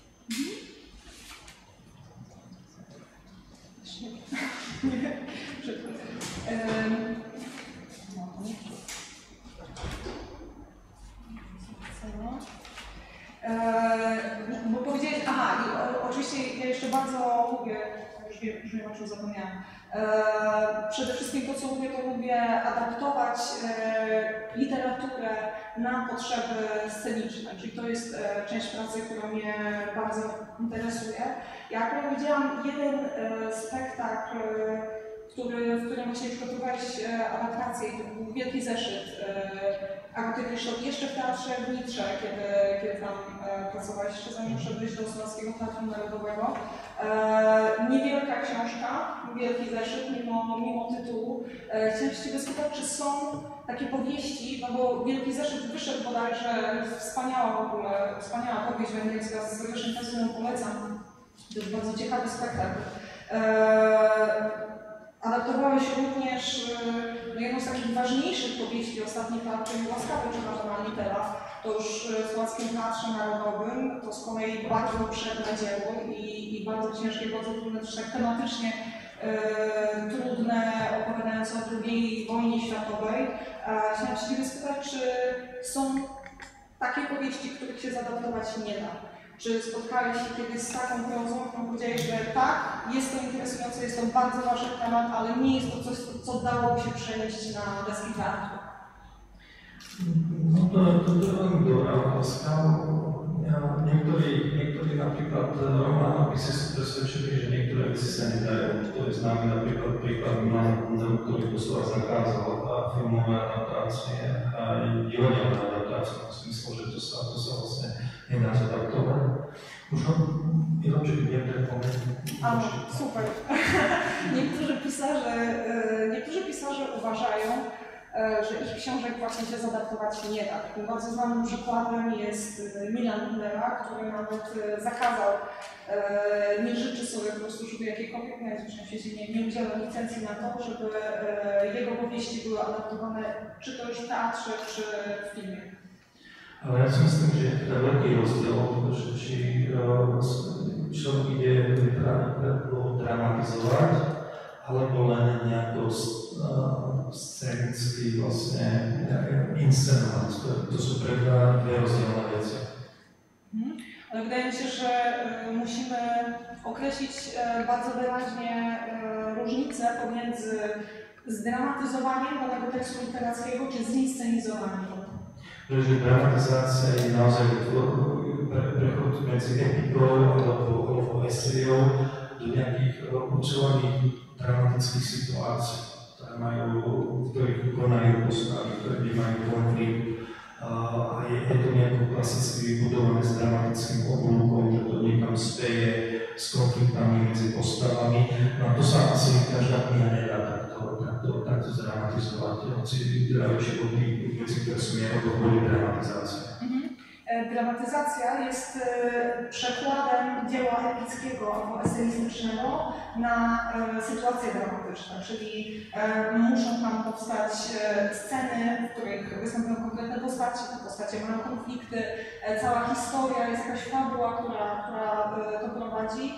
Bo powiedziałeś, oczywiście ja jeszcze bardzo lubię, już wiem o czym zapomniałam. Przede wszystkim to, co lubię, to lubię adaptować literaturę na potrzeby sceniczne, czyli to jest część pracy, która mnie bardzo interesuje. Ja akurat widziałam jeden spektakl, w którym właśnie przygotowałeś adaptację, to był Wielki Zeszyt Agaty Krisztof, jeszcze w Teatrze w Nitrze, kiedy tam pracowałeś, jeszcze zanim szedłeś do Słowackiego Teatru Narodowego. Niewielka książka, Wielki Zeszyt, mimo tytułu. Chciałam się Ciebie spytać, czy są takie powieści, no bo Wielki Zeszyt wyszedł bodajże, wspaniała powieść węgierska z Ryszem Pesłem, polecam. To jest bardzo ciekawy spektakl. Adaptowałeś również jedną z takich ważniejszych powieści ostatnich lat, czyli Łaskawy przeważana litera. To już w Słowackim Teatrze Narodowym, to z kolei bardzo obszerne dzieło i bardzo ciężkie, bardzo trudne, też tak tematycznie trudne, opowiadające o II wojnie światowej. Chciałam się Ciebie spytać, czy są takie powieści, których się zaadaptować nie da? Czy spotkałeś się kiedyś z taką prozą, którą powiedziałeś, że tak, jest to interesujące, jest to bardzo ważny temat, ale nie jest to coś, co dałoby się przenieść na deski teatru? No to veľmi dobrá otázka. Niektorí napríklad románopisy sú presvedčení, že niektoré veci sa nedajú. To je známy napríklad príklad Milan, ktorý doslova zakázal filmové adaptácie a divadelné adaptácie. V smysle, že to sa vlastne nedá zadaptovať. Možno jenom, že některé momenty. Ano, super. Niektórzy pisarze uważają, że ich książek właśnie się zadaptować nie da. Takim bardzo znanym przykładem jest Milan Kundera, który nawet zakazał, nie życzy sobie po prostu, żeby jakiekolwiek najzwyczajniej w świecie nie udzielał licencji na to, żeby jego powieści były adaptowane czy to już w teatrze, czy w filmie. Ale ja si myslím, že je teda veľký rozdiel, že či človek ide literatúru dramatizovať, alebo len nejako scénicky vlastne inscenovať. To sú pre mňa dve rozdielne veci. Ale wydaje mi się, że musimy określić bardzo wyraźnie różnicę pomiędzy zdramatyzowaniem danego tekstu literackiego czy zinscenizowaniem. Pretože dramatizácia je naozaj prechod medzi epikou alebo esejou do nejakých určovaných dramatických situácií, v ktorých konajú postavy, kde majú konflikt. A je to nejako klasicky vybudované s dramatickým oblúkom, že to niekam speje s konfliktami medzi postavami. No a to sa asi každá kniha nedá takto zdramatizovať. Hoci teda ešte od tých vecí, ktoré sú neodoboli dramatizácia. Dramatyzacja jest przekładem dzieła epickiego albo eseistycznego na sytuacje dramatyczne, czyli muszą tam powstać sceny, w których występują konkretne postacie, te postacie mają konflikty, cała historia, jest jakaś fabuła, która to prowadzi.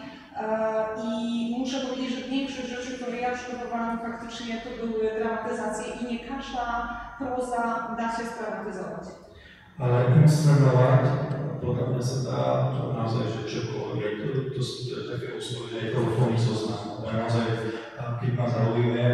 I muszę powiedzieć, że większość rzeczy, które ja przygotowałam, faktycznie to były dramatyzacje i nie każda proza da się zdramatyzować. Ale inscenovať, podľa mňa sa dá naozaj, že čokoľvek, to sú také oslovy, aj telefónny zoznam. Naozaj, keď ma zaujíme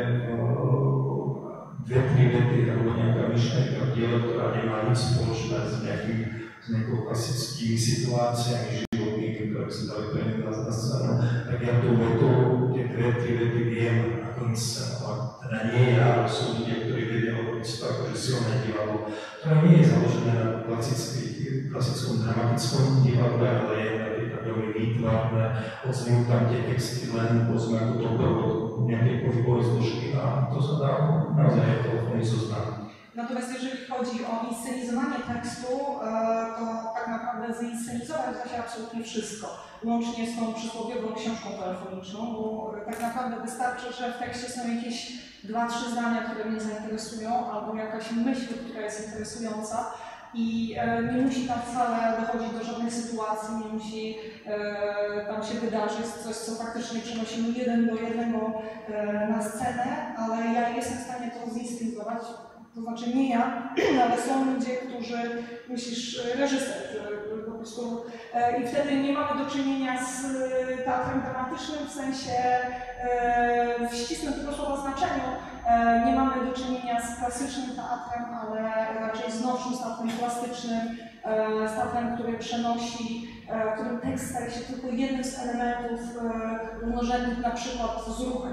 dve, tri vety, alebo nejaká myšlenka v diele, ktorá nemá nič spoločné s nejakou klasickými situáciami životnými, ktoré sa dali preniesť na scénu, tak ja tú vetu, tie dve, tri vety viem ako inscenovať. Teda nie ja, ale sú ľudia, ktorí vedia robiť to akože silné divadlo, ktoré nie je založené na klasickom dramatickom divadle, ale je veľmi výtvarné, oceňujú tam tie texty len povedzme ako doprovod nejakej pohybovej zložky a to sa dá naozaj telefónny zoznam. Natomiast jeżeli chodzi o inscenizowanie tekstu, to tak naprawdę zinscenizować da się absolutnie wszystko, łącznie z tą przysłowiową książką telefoniczną, bo tak naprawdę wystarczy, że w tekście są jakieś 2-3 zdania, które mnie zainteresują, albo jakaś myśl, która jest interesująca i nie musi tam wcale dochodzić do żadnych sytuacji, nie musi tam się wydarzyć coś, co faktycznie przenosimy 1:1 na scenę, ale ja jestem w stanie to zinscenizować. To znaczy nie ja, ale są ludzie, którzy, myślisz, reżyser, po prostu i wtedy nie mamy do czynienia z teatrem dramatycznym w sensie w ścisłym tego słowa znaczeniu. Nie mamy do czynienia z klasycznym teatrem, ale raczej z nowszym teatrem plastycznym, z teatrem, który przenosi, w którym tekst staje się tylko jednym z elementów mnożennych na przykład z ruchem.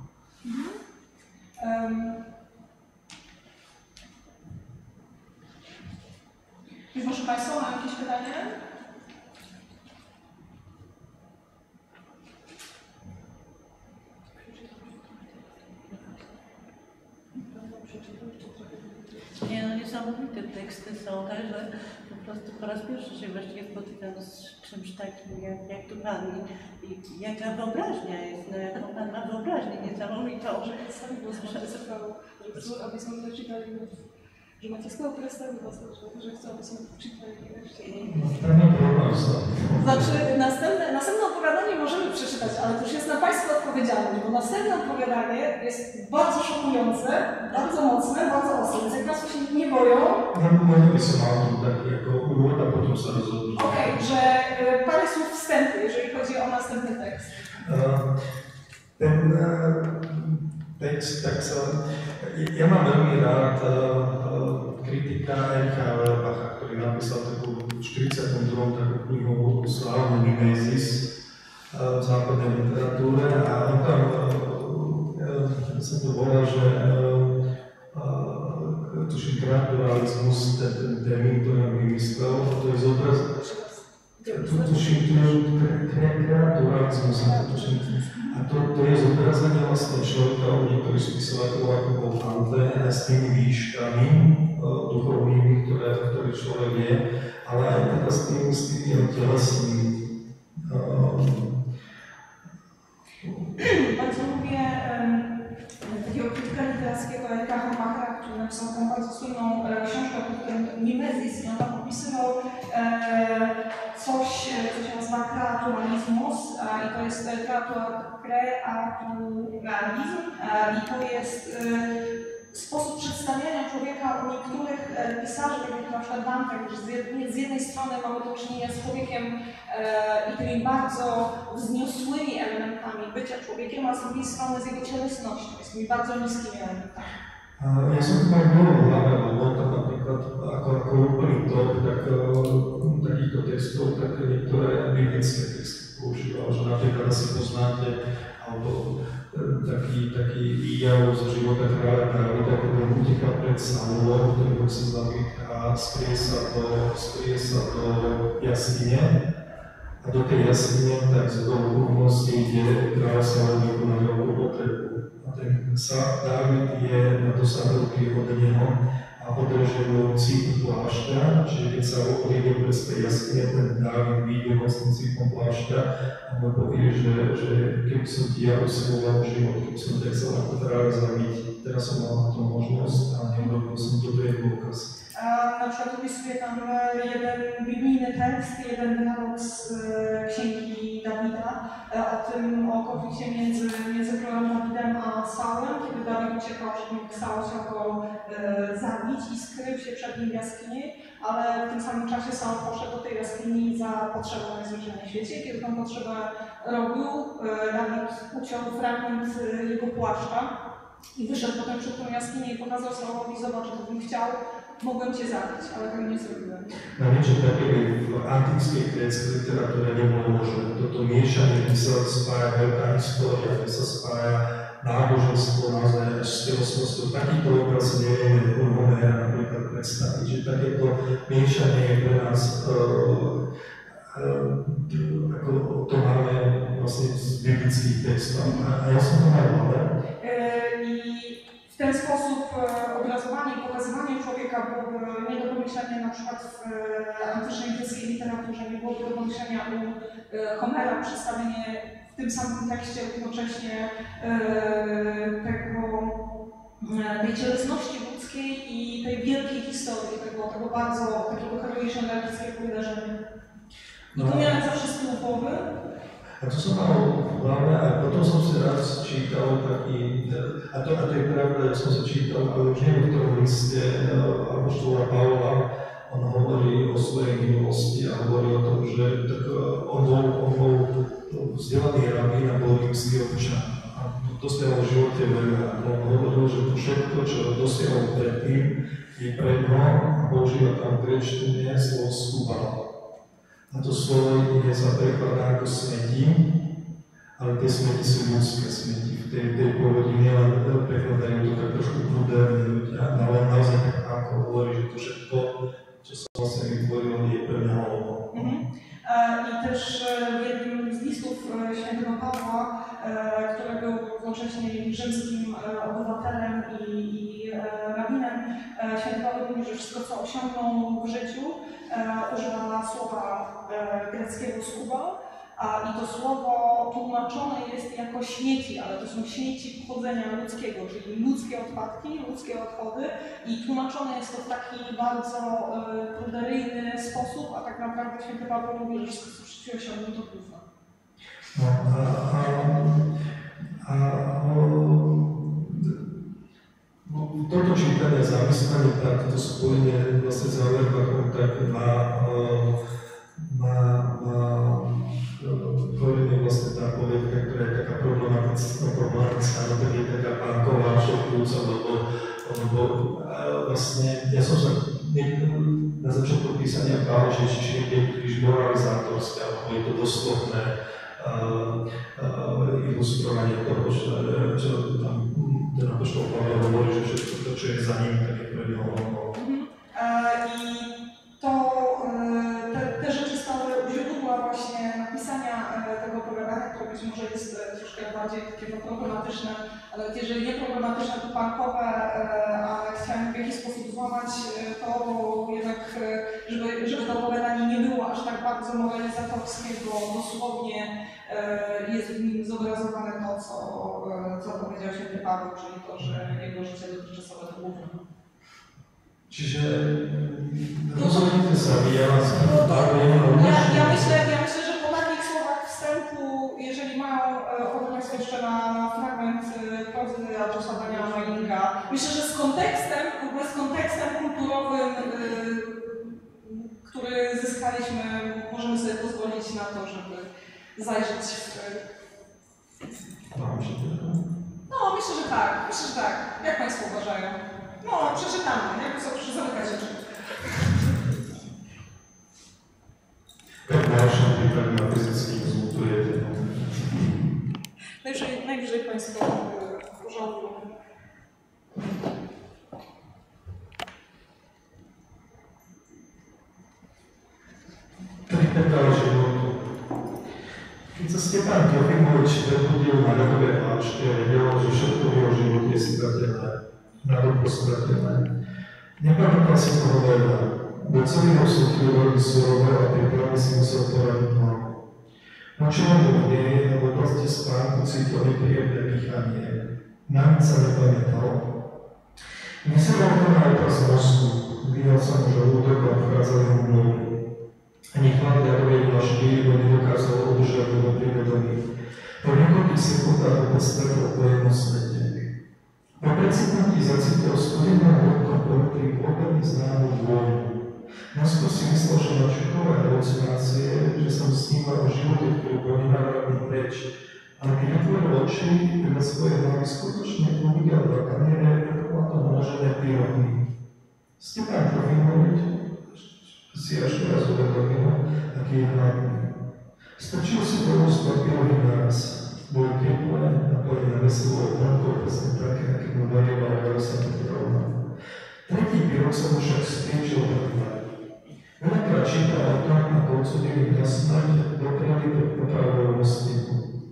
Proszę Państwa, mam jakieś pytanie? Nie, no niesamowite teksty są, tak, że po prostu po raz pierwszy się właściwie spotykam z czymś takim jak tu Pan i jaka wyobraźnia jest, no jaką Pan ma wyobraźnię niesamowitą. Że sami głos macie zaprawo, abyśmy to czytali, że macie skoro predstawił Was, że chcę, abyśmy to czytali wreszcie. Znaczy, następne opowiadanie możemy przeczytać, ale to już jest na Państwa odpowiedzialność, bo następne opowiadanie jest bardzo szokujące, bardzo mocne, bardzo ostre, więc jak Państwo się nie boją... Mówię sobie tak jako uwód, a potem sobie rozhodnę. Okej, że parę słów wstępu, jeżeli chodzi o następny tekst. Ten tekst, tak sa... Ja mám veľmi rád kritika Ericha Auerbacha, ktorý napísal takú v 42. takú knihu Slávnu Mimesis v západnej literatúre a on tam sa to volá, že tuším gradualizmus, ten termín, ktorý nám vymyslel, to je kreaturalizmus, a to je zobrazenie vlastne človeka u niektorých spisovateľov ako bol Dante s tými výškami duchovnými, ktoré človek je, ale aj teda s tými telesnými. Bardzo lubię takiego krytyka literackiego Erika Hormachera, który napisał taką bardzo słynną książkę pod tytułem Mimesis, i on tam opisywał coś, co się nazywa kreaturalizmus, i to jest kreaturalizm, i to jest sposób przedstawiania człowieka u niektórych pisarzy, tak jak na przykład Dante, gdyż z jednej strony mamy do czynienia z człowiekiem i tymi bardzo wzniosłymi elementami bycia człowiekiem, a z drugiej strony z jego cielesnością, z tymi bardzo niskimi elementami. Ja som to mal v hlave, lebo tam napríklad ako úplný top takýchto textov, tak niektoré biblické texty používal, že napríklad asi poznáte, alebo taký výjav zo života kráľa Dávida, keď on uteká pred Saulom, ktorý sa zabiť a skrie sa do jaskyne. A do tej jaskyne tak z okolností, kde kráľ Saul vykonal veľkú potrebu. A ten Dávid je na dosahovky od neho a podržil cípu plášťa, čiže keď sa odíde bez tej jaskyne, ten Dávid vyjde vlastne cípom plášťa a mu povie, že keby som ti ja usiloval život, keby som ťa chcel ako kráľ zabiť, teraz som mal na to možnosť a neurobil som to, je dôkaz. Na przykład opisuje tam jeden biblijny tekst, jeden dialog z księgi Dawida o konflikcie między królem Dawidem a Saulem, kiedy Dawid uciekał, że Saul chciał go zabić i skrył się przed nim w jaskini, ale w tym samym czasie Saul poszedł do tej jaskini za potrzebą najzwyczajniej na świecie. Kiedy tą potrzebę robił, Dawid uciął fragment jego płaszcza i wyszedł potem przed tą jaskinię i pokazał Saulowi: zobacz, gdybym chciał, mogłem cię zabić, ale tego nie zrobiłem. Na niečo také v antickej gréckej literatúre nebolo možné. Toto miešanie, kde sa spája veľká história, kde sa spája náboženstvo, naozaj až s telesnosťou. Takýto obraz nevieme u Homéra napríklad predstaviť, že takéto miešanie je pre nás ako to máme vlastne z biblických textov. A ja som to mal hlave. W ten sposób obrazowanie i pokazywanie człowieka byłoby nie do pomyślenia na przykład w antycznej greckiej literaturze, nie byłoby do pomyślenia u Homera przedstawienie w tym samym tekście równocześnie tej cielesności ludzkiej i tej wielkiej historii, tego bardzo takiego heroiczno-realistyckiego wydarzenia. I to miałem zawsze z tyłu głowy. A to som mal v hlave a potom som si raz čítal taký, a to je pravda, ja som sa čítal, ale už neviem, v ktorom liste apoštola Pavla, on hovorí o svojej minulosti a hovorí o tom, že tak on bol vzdelaný rabín a bol rímsky občan. A dosiahol v živote veľa. On hovoril, že to všetko, čo dosiahol predtým, je pred ňou a používa tam v gréčtine slovo skúbal. A to slovo sa prekladá ako smeti, ale tie smeti sú ľudské smeti. V tej pôvodine len prekladajú to tak trošku moderní ľudia, ale naozaj tak ako hovorí, že to všetko, čo sa vlastne vytvorilo, je pre mňa olovo. I też w jednym z listów świętego Pawła, który był jednocześnie rzymskim obywatelem i rabinem, święty Paweł mówi, że wszystko, co osiągnął w życiu, używa słowa greckiego skuba, i to słowo tłumaczone jest jako śmieci, ale to są śmieci pochodzenia ludzkiego, czyli ludzkie odpadki, ludzkie odchody, i tłumaczone jest to w taki bardzo pruderyjny sposób, a tak naprawdę święty Paweł mówi, że wszystko, co w życiu osiągnął, to gówno. Toto čítanie zamyslenie, to spojenie vlastne s Auerbachom tak má korene vlastne tá povedka, ktorá je taká problematická, no tak je taká pánková, šokujúca, lebo vlastne ja som sa na začiatku písania bál, že čiže je príliš moralizátorské, alebo je to doslovné ilustrovanie toho, čo tam ten apoštol Pavel hovorí, že všetko to, čo je za ním, tak je pre neho ono. I te rzeczy stały u źródła takie no, problematyczne, ale jeżeli nie problematyczne, to punkowe, ale chciałem w jakiś sposób złamać to, bo jednak, żeby to opowiadanie nie było aż tak bardzo moralizatorskie, bo dosłownie jest w nim zobrazowane to, co powiedział święty Paweł, czyli to, że jego życie dotychczasowe to główne. Čiže rozhodnite sa, ja myślę, że po takich słowach wstępu, jeżeli mają ochotę Państwo jeszcze na fragment prozy autorstwa Daniela Majninga, myślę, że z kontekstem kulturowym, który zyskaliśmy, możemy sobie pozwolić na to, żeby zajrzeć w... No, myślę, że tak. Jak Państwo uważają? No, przeczytamy, jakby sobie zamykać rzeczy. Jak w naszym pytaniu na fyzyckim zmutujecie? Najwyżej Państwo porządku. Tripeta o životu. Keď sa Stepan Trofimovič prebudil na ľadové plášte a vedel, že všetko v jeho živote je smrteľné, nádobko smrteľné, nepamätal si toho veľa, bo celý rok som chvíľu veľmi suroval a pripravne si musel poradiť nohu. Nočoval mu v nej a v oblasti spánku cítil nepríjemné dýchanie. Na nič sa nepamätal. Vysielal to na obraz mozgu, videl som mu žalúdok a vchádzali mu nohy. Ani chlad ľadovej vlašky ho nedokázal udržať vo privedomí. Po niekoľkých sekundách ho stretol po jednom svete. Po precitnutí zacítil studenou horkou povrtí vôbec známu vôňu. Naskôr si myslel, že má čukové halucinácie, že som sníval o živote, ktorý bol nenávratný preč. Ale keď otvoril oči, vedľa svojej hlavy skutočne uvidel v kamiere preklado naložené pyrohy. Stepan Trofimovič si až teraz uvedomil, aký je hlavný. Strčil si do úst papierový náraz. Boli teplé, napojené veselou vonkou, presne také, aký mu varievala Jarosa Petrovna. Tretí pyrok sa mu však spiečil prvná. Veľakrát čítal o tom, ako odsúdený na smrť dopriali pred popravou mostníku.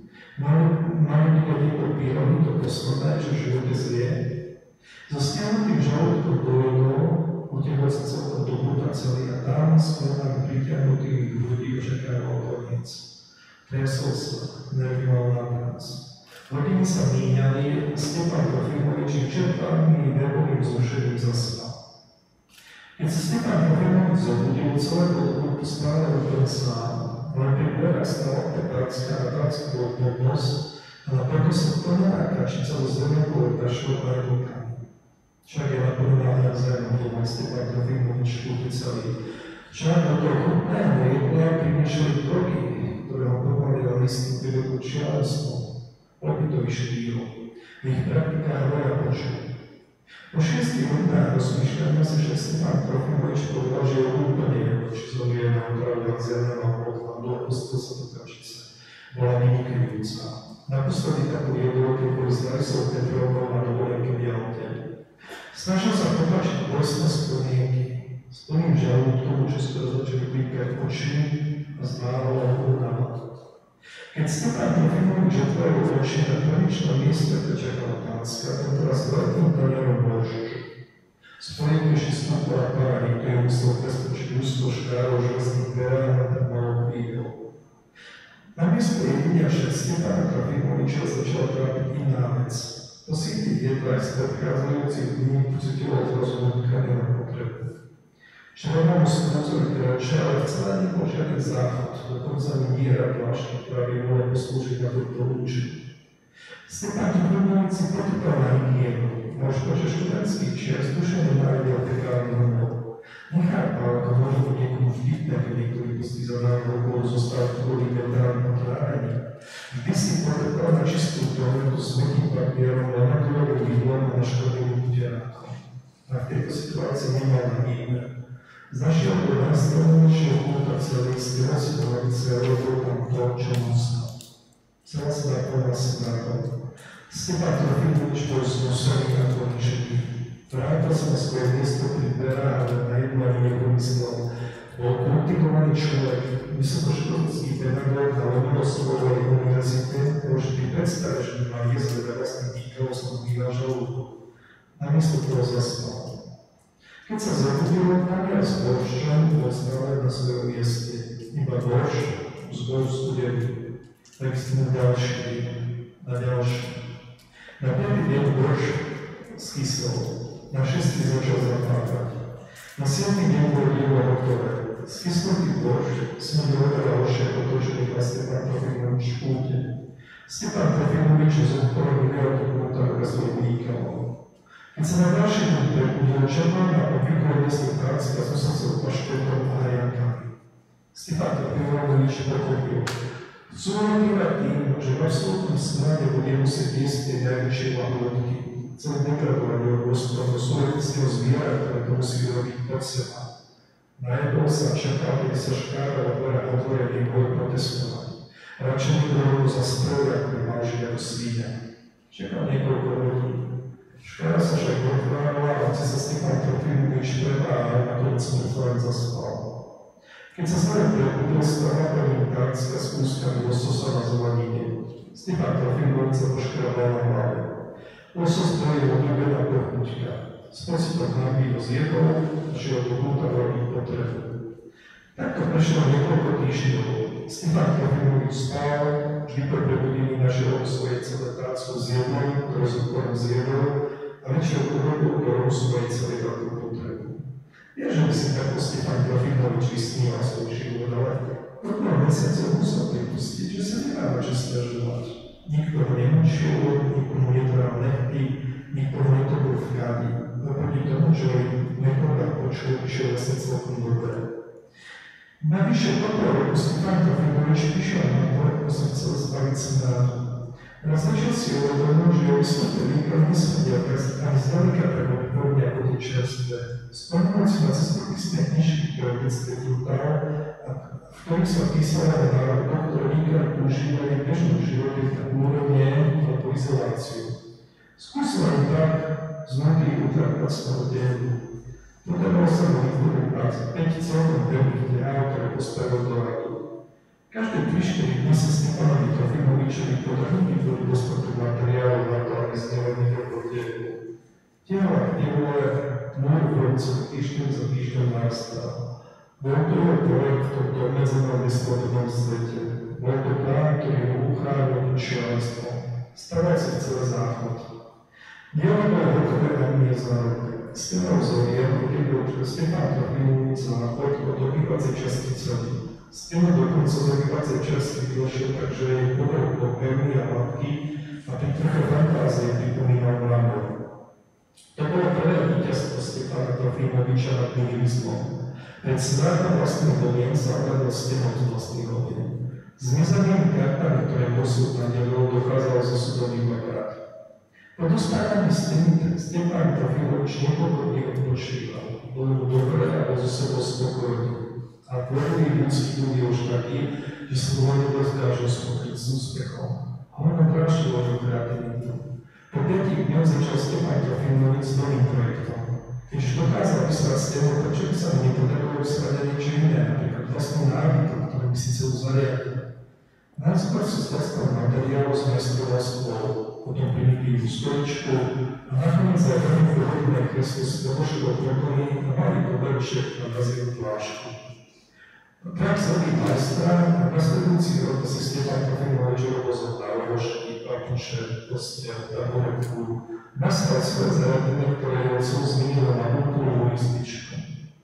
Mali byť tieto pyrohy to posledné, čo v živote zrie. So stiahnutým žalúdkom dojedol, utiahol sa celkom do húta celý a tam s kolami pritiahnutými ľudí očakával koniec. Triasol sa, nervy mal náraz. Hodiny sa míňali a Stepan Trofimovič čerpaným nervovým vzrušením zaspal. Keď sa Stepan Trofimovič zobudil, celé bolo stále úplne slávo. Len pri dverách stala opätácka a tácku bol podnos a na prdu sa plná kačica so zrniakovou tašou a rukami. Však je naplnená navzájom doma Stepan Trofimovič kúpi celý. Však do toho chutného jedla priniešli drogy, ktoré ho pomalila listnú prírodnú šialenstvom, obytový štího. V ich praktikách veľa počul. Po 6 hodinách rozmýšľania sa, že Stepan Trofimovič povedal, že je úplne jedno, či zomrie na otravia zeleného podkladu a pustil sa do kačice. Bola vynikajúca. Naposledy takú jedlo, keď boli s Larisou Petrovnou na dovolenke v Jalte. Snažil sa potlačiť bolestné spomienky. S plným žalúdkom, čo skoro začali blíkať oči a zdvárala únava. Keď Stepan Trofimovič otvoril oči na tradičnom mieste, kde čakala Tácka, tentoraz veľkým talierom božu. Spojenejšie stúpala para, niekto je musel preskočiť úzko škárov železných dverách a tak malo chvíľou. Namiesto jedenia však Stepana Trofimoviča začala trápiť iná vec. Posítiť jedla aj z predchádzajúcich dní pocitilo zrozumú tkanie na potrebu. Červená mu skúcoli kráče, ale chcela nebol žiaden záchod, dokonca mi diera plášť, ktorá by mohla poslúžiť na toto účinu. Stepan Trofimovič si potýkal na hygienu, možno, že študentských čias duše nenávidel fekálny humor. Nechápal, ako môže byť niekomu vtipné, keď niektorý pustí za náhodou okolo zostal kvôli mentálnym otrávení. Vždy si potýkal na čistú toaletu s mäkkým papierom, len na dôvodom výdlom a naškodným buďákom. A v tejto situácii nemal ani iné. Zašiel do najstranejšieho kúta celý, stiel si do lavice a robil tam to, čo musel. Celá sa naplnila smradom. Stepan Trofimovič bol zmusený na poničení. Vrátil sa na svoje miesto pri dverách, ale na jednu ani nepomyslel. Bol kultivovaný človek, vysokoškolský pedagóg na Lomonoslovej univerzite, môže pri predstave, že by mal jesť vedľa vlastných výkrovov býval žalúdku. Namiesto toho zaspal. Keď sa zobudil, naviac s boršťom bol stále na svojom mieste. Iba boršť z bol studený. Tak s tým ďalší a ďalší. Na 5. deň boršť skysol. Na 6. začal zapáchať. Na 7. deň bol jedlo hotové. Skysnutý boršť s ním dovedal ošiak otočených na Stepan Trofimovič v púte. Stepan Trofimovič je z obchodu videodokumentára svojich výkonov. Keď sa na ďalší deň prebudil, čerpal na obvyklé miesto Kárska so srdcom paštetom a hrajankami. Stepan Trofimovič pochopil. Chcú len tým, že v absolútnom snade bude musieť jesť tie najväčšie lahôdky. Chcel degradovať jeho prostoru do sovietského zviera, ktoré to musí robiť pod seba. Najedol sa čakal, kedy sa škára otvoria výboj protestovať. Radšej nedovolil za stroj, ako by mal žiť ako svíňa. Čakal niekoľko hodín. Škára sa však otvárala a hoci sa Stepan Trofimovič premáhal, nakoniec mŕtvoľ zaspal. Keď sa znovu prebudil, stala prvým Kárska s úzkami lososa na zelenine. Stepan Trofimovič sa poškrabal na hlave. Losos to je obľúbená pochnuťka. S pocitom hanby ho zjedol a šiel do kúta robiť potrebu. Takto prešlo niekoľko týždňov. Stepan Trofimovič spál, vždy po prebudení našiel svoje celé prácu s jedlom, ktoré s úkorom zjedol a večer urobil do svojej celej veľkú potrebu. Ja, že by si takto Stepan Trofimovič vysníval svoj život, ale po 2 mesiacov musel pripustiť, že sa nemá na čo sťažovať. Nikto ho nemučil, nikto mu netral nechty, nikto ho netopil v kádi. Naproti tomu, že nekoľko počul, išiel vlastne celkom dobre. Navyše po roku Stepan Trofimovič prišiel na to, ako sa chcel zbaviť snádu. Raz začal si uvedomil, že jeho vysveté výkony nesvedia ani zdaleka tak odporne ako tie čerstvé. Spomínal si na cestopisné knižky, ktoré detské trútal, v ktorých sa písala o národoch, ktoré výkony používali v bežnom živote na úrovne alebo izoláciu. Skúsil len tak znutý utrapať svojho delu. Podával sa mu vyformovať 5 celkom pevných dňa, ktoré postavil do radu. Každé 3-4 dní sa Stepanovi Trofimovičovi podarilo vytvoriť dostatok materiálov na to, aby znelený jeho delu. Tiahla k nevole môj vrúcok týždeň za týždeň narastal. Bol to jeho projekt v tomto obmedzenom neslobodnom svete. Bol to plán, ktorý ho uchránil pred šialenstvom. Stavať sa celé záchod. Nielen hotové ani nezárodné. Stepan zoriel, keď bol Stepan Trofimovič záchod od obývacej časti celý. Steno dokonca z obývacej časti vyložil tak, že jej povrch bol pevný a hladký a pri troche fantázie pripomínal mramor. To bolo prvé víťazstvo Stepana Trofimoviča nad nihilizmom. Veď snáď vlastný domien sa ohľadol stenom z vlastných hodín. S nezanými kartami, ktoré dosud nadelil, dochádzalo zo súdových leprát. Po dostávaní Stepan Trofimovič niekoľko dní odpočíval. Bol mu dobré a bol zo sebou spokojný. A tvorivý ľudský ľud je už taký, že sa mu len dokáže spojiť s úspechom. A on odrážil jeho kreativitu. Po 5 dňoch začal Stepan Trofimovič s novým projektom. Keď už dokázal písať stenu, prečo by sa mu nepodarilo vysrať aj niečo iné, napríklad vlastnú nábytok, ktorý by si celú zariadil. Najskôr sa z vlastného materiálu zmestroval stôl, potom primitivnú stoličku a nakoniec aj veľmi vhodné kreslo z podošlo trogony a malý koberček na bazínu plášku. Prax robí majstra a nasledujúci rok si Stepan Trofimovič rozhodal ložky, papuče, postel, taboretku, nastal svoje zariadenie, ktoré jeho otcov zmenilo na útulnú izbičku.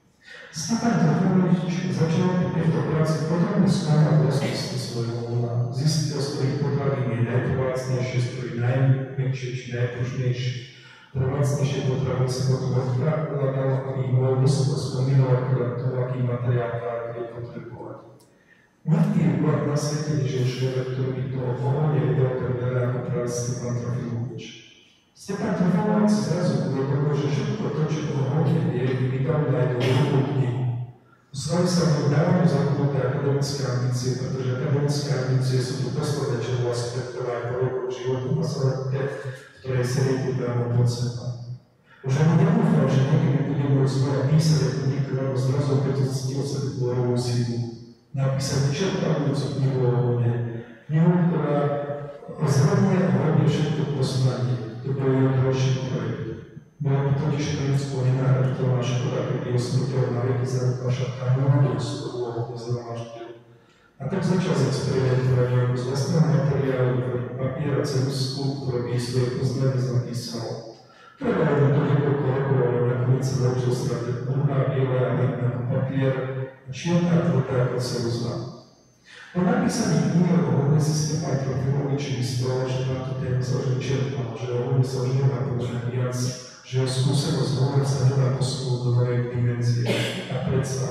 Stepan Trofimovič začal pri tejto práci podrobne skúmať vlastnosti svojho uma. Zistil, z ktorých potravín je najpovácnejšie, z ktorých najmäkšie či najpružnejšie. Prevácnejšie potraviny sa potom odkladal, aby ich mohol vysoko spomínať, to, aký materiál je potrebovať. Nikdy je úvod na svete nežil človek, ktorý by toho mohol nevedel tak veľa ako práve Stepan Trofimovič. Stepan Trofimovič si zrazu uvedomil, že všetko to, čo toho hodne vie, by vydal aj do druhú knihu. Ostali sa mu dávno zabudnuté akademické ambície, pretože akademické ambície sú tu posledné, čo bola spektrová ako roku životu na svete, v ktorej sa nebudáme pod seba. Už ani nedúfal, že niekedy bude môcť znova písať ako niekto, alebo zrazu opäť cítil sa tvorovú sílu. napísať vyčerpávajúcu knihu o vojne, knihu, ktorá zhrnie a hodne všetko poslanie. To bol jeho ďalší projekt. Bola by totiž klinickou nenahraditeľná škoda, keby osmrteľ na veky zanechal šatka múdru svoju úlohu nezhromaždil. A tak začal s experimentovaním z vlastného materiálu, papier a celúsku, ktoré by svoje poznanie zapísal. Trvalo mu to niekoľko rokov, ale nakoniec sa naučil strátiť druhá biela a jedna ako papier a čierna a tvrdá ako celúzna. Po napísaní knihy o vojne si Stefan Trofimovič myslel, že na tú tému sa už vyčerpal, že o vojne sa už nedá povedať viac, že jeho skúsenosť vojne sa nedá posunúť do novej dimenzie. A predsa.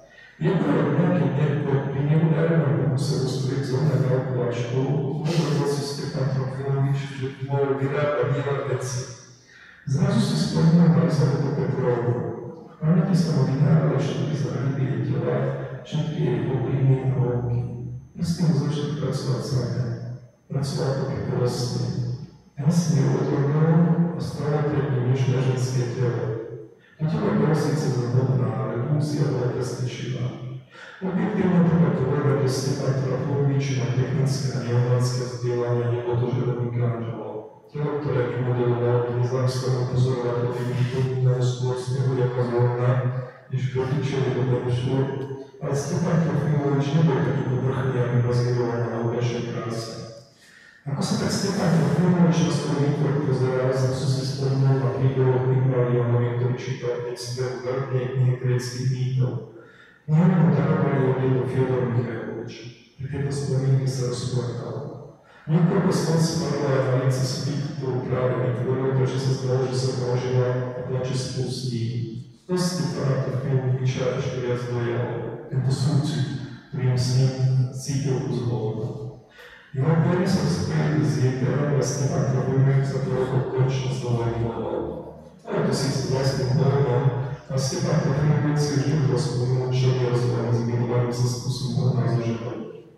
Jedného dňa, keď pri neudarenom pokuse ustrieť zohnať kalkulačku, uvedel si Stefan Trofimovič, že môžu vyrábať diela veci. Zrazu si spomínal na Elizabetu Petrovú. V pamäti sa mu vynáhľali všetky zraniby jej tela, všetky jej pobliny a holky. Istým začali pracovať sami. Pracoval to prekrásne. Jasne odhodnul a stalo pred ním nežné ženské telo. To telo bolo síce zhodná, ale funkcia bola presvedčivá. Objektívne treba povedať, že Stefan Trofimovič má technické a neumánske vzdelanie nebo to, že Michelangelo. Telo, ktoré vymodeloval k islamskému pozorovateľovi, pripomínalo skôr snehu ako zóna, než gotičovi do Benešlu, ale Stefan Trofimovič nebol taký povrchný a vybazírovaný na obračnej kráse. Ako sa tak Stefan Trofimovič na svoj výtvor pozeral, som si spomínal na príbeh Pygmalionovi, ktorý čítal v Decibelu veľkej knihy gréckych mýtov. Knihu mu darovali od jeho Fjodor Michajlovič. Pri tejto spomienke sa rozplakal. Niekoľko slov spadlo aj na lice Sophie, ktorú práve vytvoril, takže sa zdalo, že sa položila a plače spolu s ním. To Stefana Trofimoviča ešte viac dojalo. Tento súcit, ktorým s ním cítil kus hladu. Jeho veľmi sa spojili s Jeterom a Stefan Trofimovič sa to rokov konečne znova vyvolal. Ale to síce vlastným hlodom, a Stefan Trofimovič si vždy rozpomenul, čo je rozdiel medzi milovaným sa spôsobom a so ženou.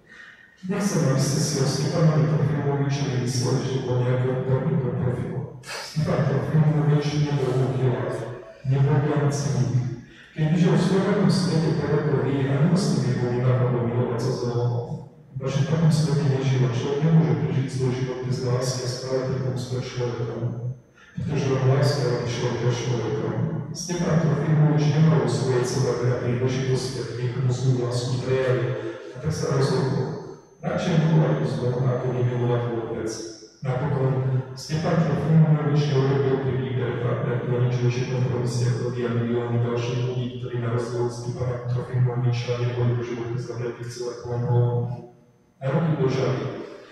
Nechcem, aby ste si o Stefanovi Trofimovičovi mysleli, že bol nejaký odborník do profilu. Stefan Trofimovič nebol úchylák, nebol len cynik. Keď žil v slovenskom svete pedagogy, ani muslim nebol nenápadlo milovať sa s Rómom. Iba že v takom svete nežil, človek nemôže prežiť svoj život bez lásky a stále tak pomôcť človekom. Pretože len láska robí človeka človekom. Stefan Trofimovič nemal vo svojej celé a príležitosti, ak niekomu svoju lásku prejaví, a tak sa rozhodol. Radšej milovať to zvoň, ako nemilovať vôbec. Napokon, Stefan Trofimovič neurobil pri výbere partnerov nič väčšie kompromisie ako robia milióny ďalších ľudí, ktorí na rozdiel od Stefana Trofimoviča neboli do života zavretých celkom hlom. A roky dožali.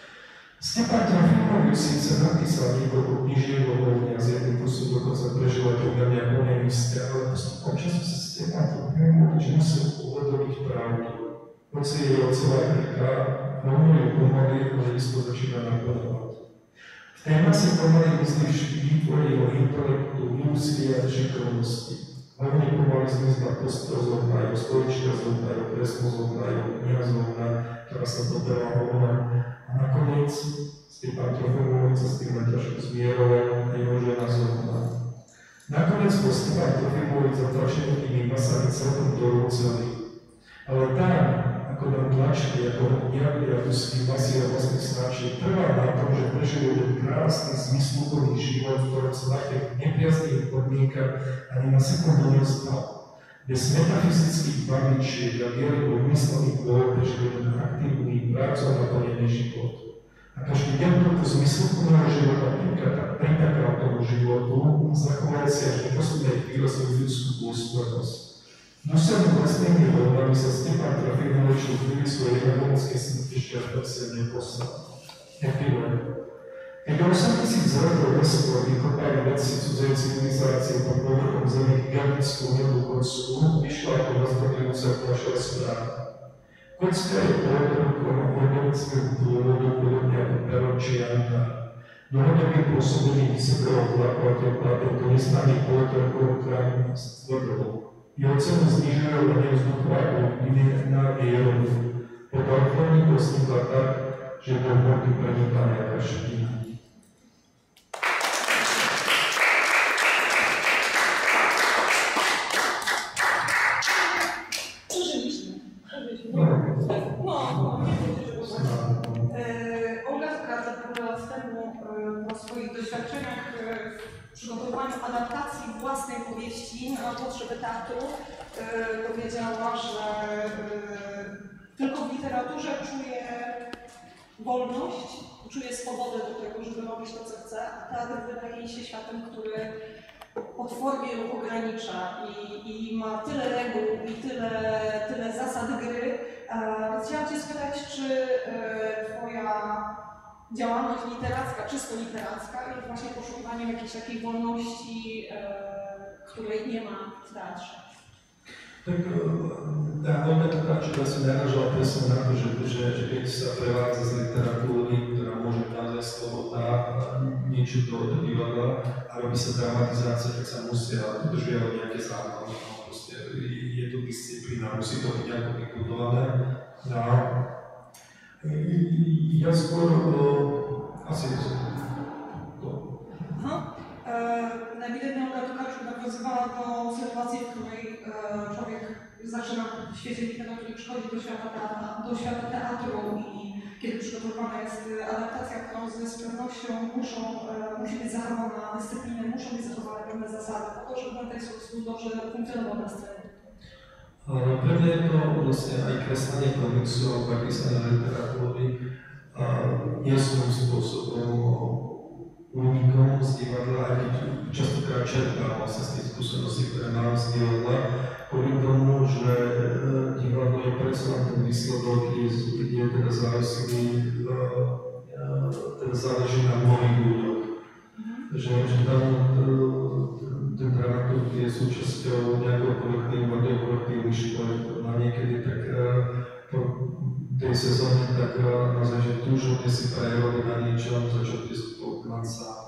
Stefan Trofimovič síce napísal niekoľko knižiek o vojne a z jedným kusom dokonca prežil aj pomerne plné misté, ale postupom času sa Stefan Trofimovič musel uvedomiť pravdu. Hoci je jeho celá krika, veľmi ju pomaly, ale isto začína napadovať. V tej mase pomaly myslíš výtvory jeho intelektu, úsilia a šikovnosti. Hlavne pomaly zmizla postel zovnajú, stolička zovnajú, kreslo zovnajú, kniha zovna, ktorá sa dodala hovna. A nakoniec Stefan Trofimovič sa s tým naťažko zmierol a jeho žena zovna. Nakoniec bol Stefan Trofimovič zatlačený tými masami celkom dorúcený. Ale tam, ako nám tlačili, ako ho objavili ako svým masívom vlastných snáčiek, trval na tom, že prežil jeden krásny, zmysluplný život, v ktorom sa na tých nepriaznivých podmienkach ani na sekundu neostal. Bez metafyzických babičiek a viery vo vymyslený bol prežil jeden aktívny, prácou naplnený život. A každý deň tohto zmysluplného života pritakal tomu životu, zachoval si až do poslednej chvíle svoju ľudskú dôstojnosť. Museli vlastnými voľbami sa Stefan Trofimovič utvoriť svoje jablonské smrtište a presne poslal. Epilog. Keď 8000 rokov neskôr vykopali vedci cudzej civilizácie pod povrchom zemi gigantickú nebu kocku, vyšla ako rozhodujúca fľaša správa. Kocka je polotrkom a organického dôvodu podobne ako pero či janta. Dlhodobým pôsobením vysokého tlaku a tepla tento neznámy polotrkom krám stvrdol. Jeho cenu znižujú na nevzduchu ako lineárne jerodu. Podľa odborníkov vznikla tak, že do hmoty preniká nejaká špina. Przeżyliśmy. No, na potrzeby teatru powiedziała, że tylko w literaturze czuje wolność, czuje swobodę do tego, żeby robić to, co chce, a teatr wydaje jej się światem, który potwornie ją ogranicza i ma tyle reguł i tyle zasad gry. Więc chciałam Cię spytać, czy Twoja działalność literacka, czysto literacka, jest właśnie poszukiwaniem jakiejś takiej wolności, której nie ma w teatrze. Tak, tá hodnotka čoho si naražala presne na to, že keď sa prevádza z literatúry, ktorá môže naozaj slobodná, niečo do divadla a robí sa dramatizácia, tak sa musia dodržiavať nejaké zákony. Proste je to disciplína, musí to byť nejako vybudované. Ja skôr asi Ewidentnie Olga Tokarczuk nawiązywała do sytuacji, w której człowiek zaczyna w świecie literatury przychodzić do świata teatru i kiedy przygotowana jest adaptacja, którą z pewnością musi być zachowana dyscyplina, muszą być zachowane pewne zasady po to, żeby ten tekst dobrze funkcjonował na scenie. Pre mňa je to vlastne aj kreslenie komiksov, aj písanie literatúry jasným spôsobom únikom z divadla, aj keď častokrát čerpám vlastne z tých skúseností, ktoré mám z divadla, kvôli tomu, že divadlo je predsa len ten výsledok, kde je teda záleží na mnohých ľuďoch. Že tam ten dramaturg je súčasťou nejakého kolektívu, a to je kolektív myšľov, a niekedy tak po tej sezóne tak naozaj, že túžobne si prerobiť na niečom, za čo by spolknąć sám.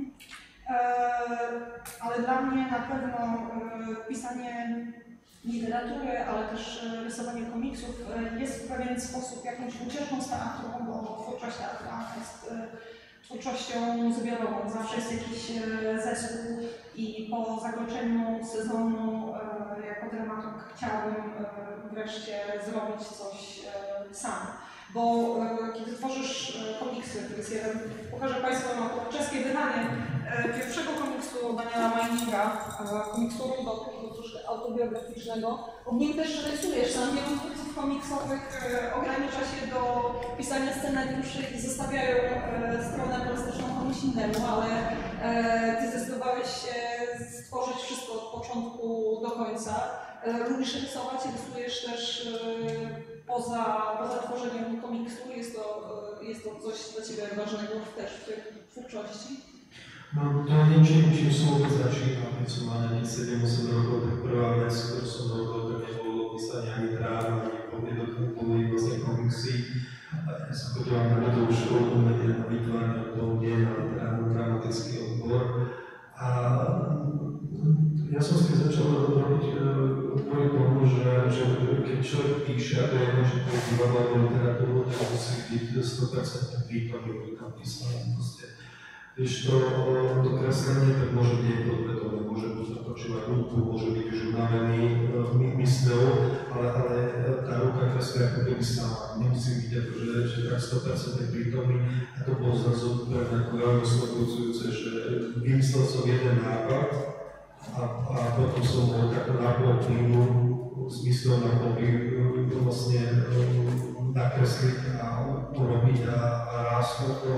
Ale dla mnie na pewno pisanie literatury, ale też rysowanie komiksów jest w pewien sposób jakąś ucieczką z teatru, bo twórczość teatralna jest twórczością zbiorową. Zawsze jest jakiś zespół i po zakończeniu sezonu jako dramaturg chciałabym wreszcie zrobić coś sam. Bo kiedy tworzysz komiksy, to jest jeden, pokażę Państwu czeskie wydanie pierwszego komiksu Daniela Majninga, komiksu Rudo, troszkę autobiograficznego. W nim też rysujesz, tam wielu twórców komiksowych ogranicza się do pisania scenariuszy i zostawiają stronę plastyczną komuś innemu, ale Ty zdecydowałeś się stworzyć wszystko od początku do końca. Lubisz rysować i rysujesz też poza tworzeniem komiksu. Jest to coś dla Ciebie ważnego też w tej twórczości? No to niečím, čím som vôbec začínal, keď som mal nejakých 7-8 rokov, tak prvá vec, ktorú som robil, tak nebolo písanie ani dráma, ani poviedok, boli vlastne komiksy. Ja som chodil na ľudovú školu umenia, na vytvárne odbor, na dramatický odbor. A ja som si začal robiť kvôli tomu, že keď človek píše, a to je jedno, že to je divadlo alebo literatúru, tak musí byť 100% prítomný pri tom písaní. Když to kreslenie, tak môže byť aj podvedomé, môže byť započívať ruku, môže byť už unavený mysľou, ale tá ruka kreslí ako keby sama. Nemusí byť ako, že tak 100% prítomný. A to bolo zrazu pre mňa veľmi oslobodzujúce, že vymyslel som jeden nápad a potom som bol takú nápol plynu s mysľou na to vlastne nakresliť a urobiť a rásť to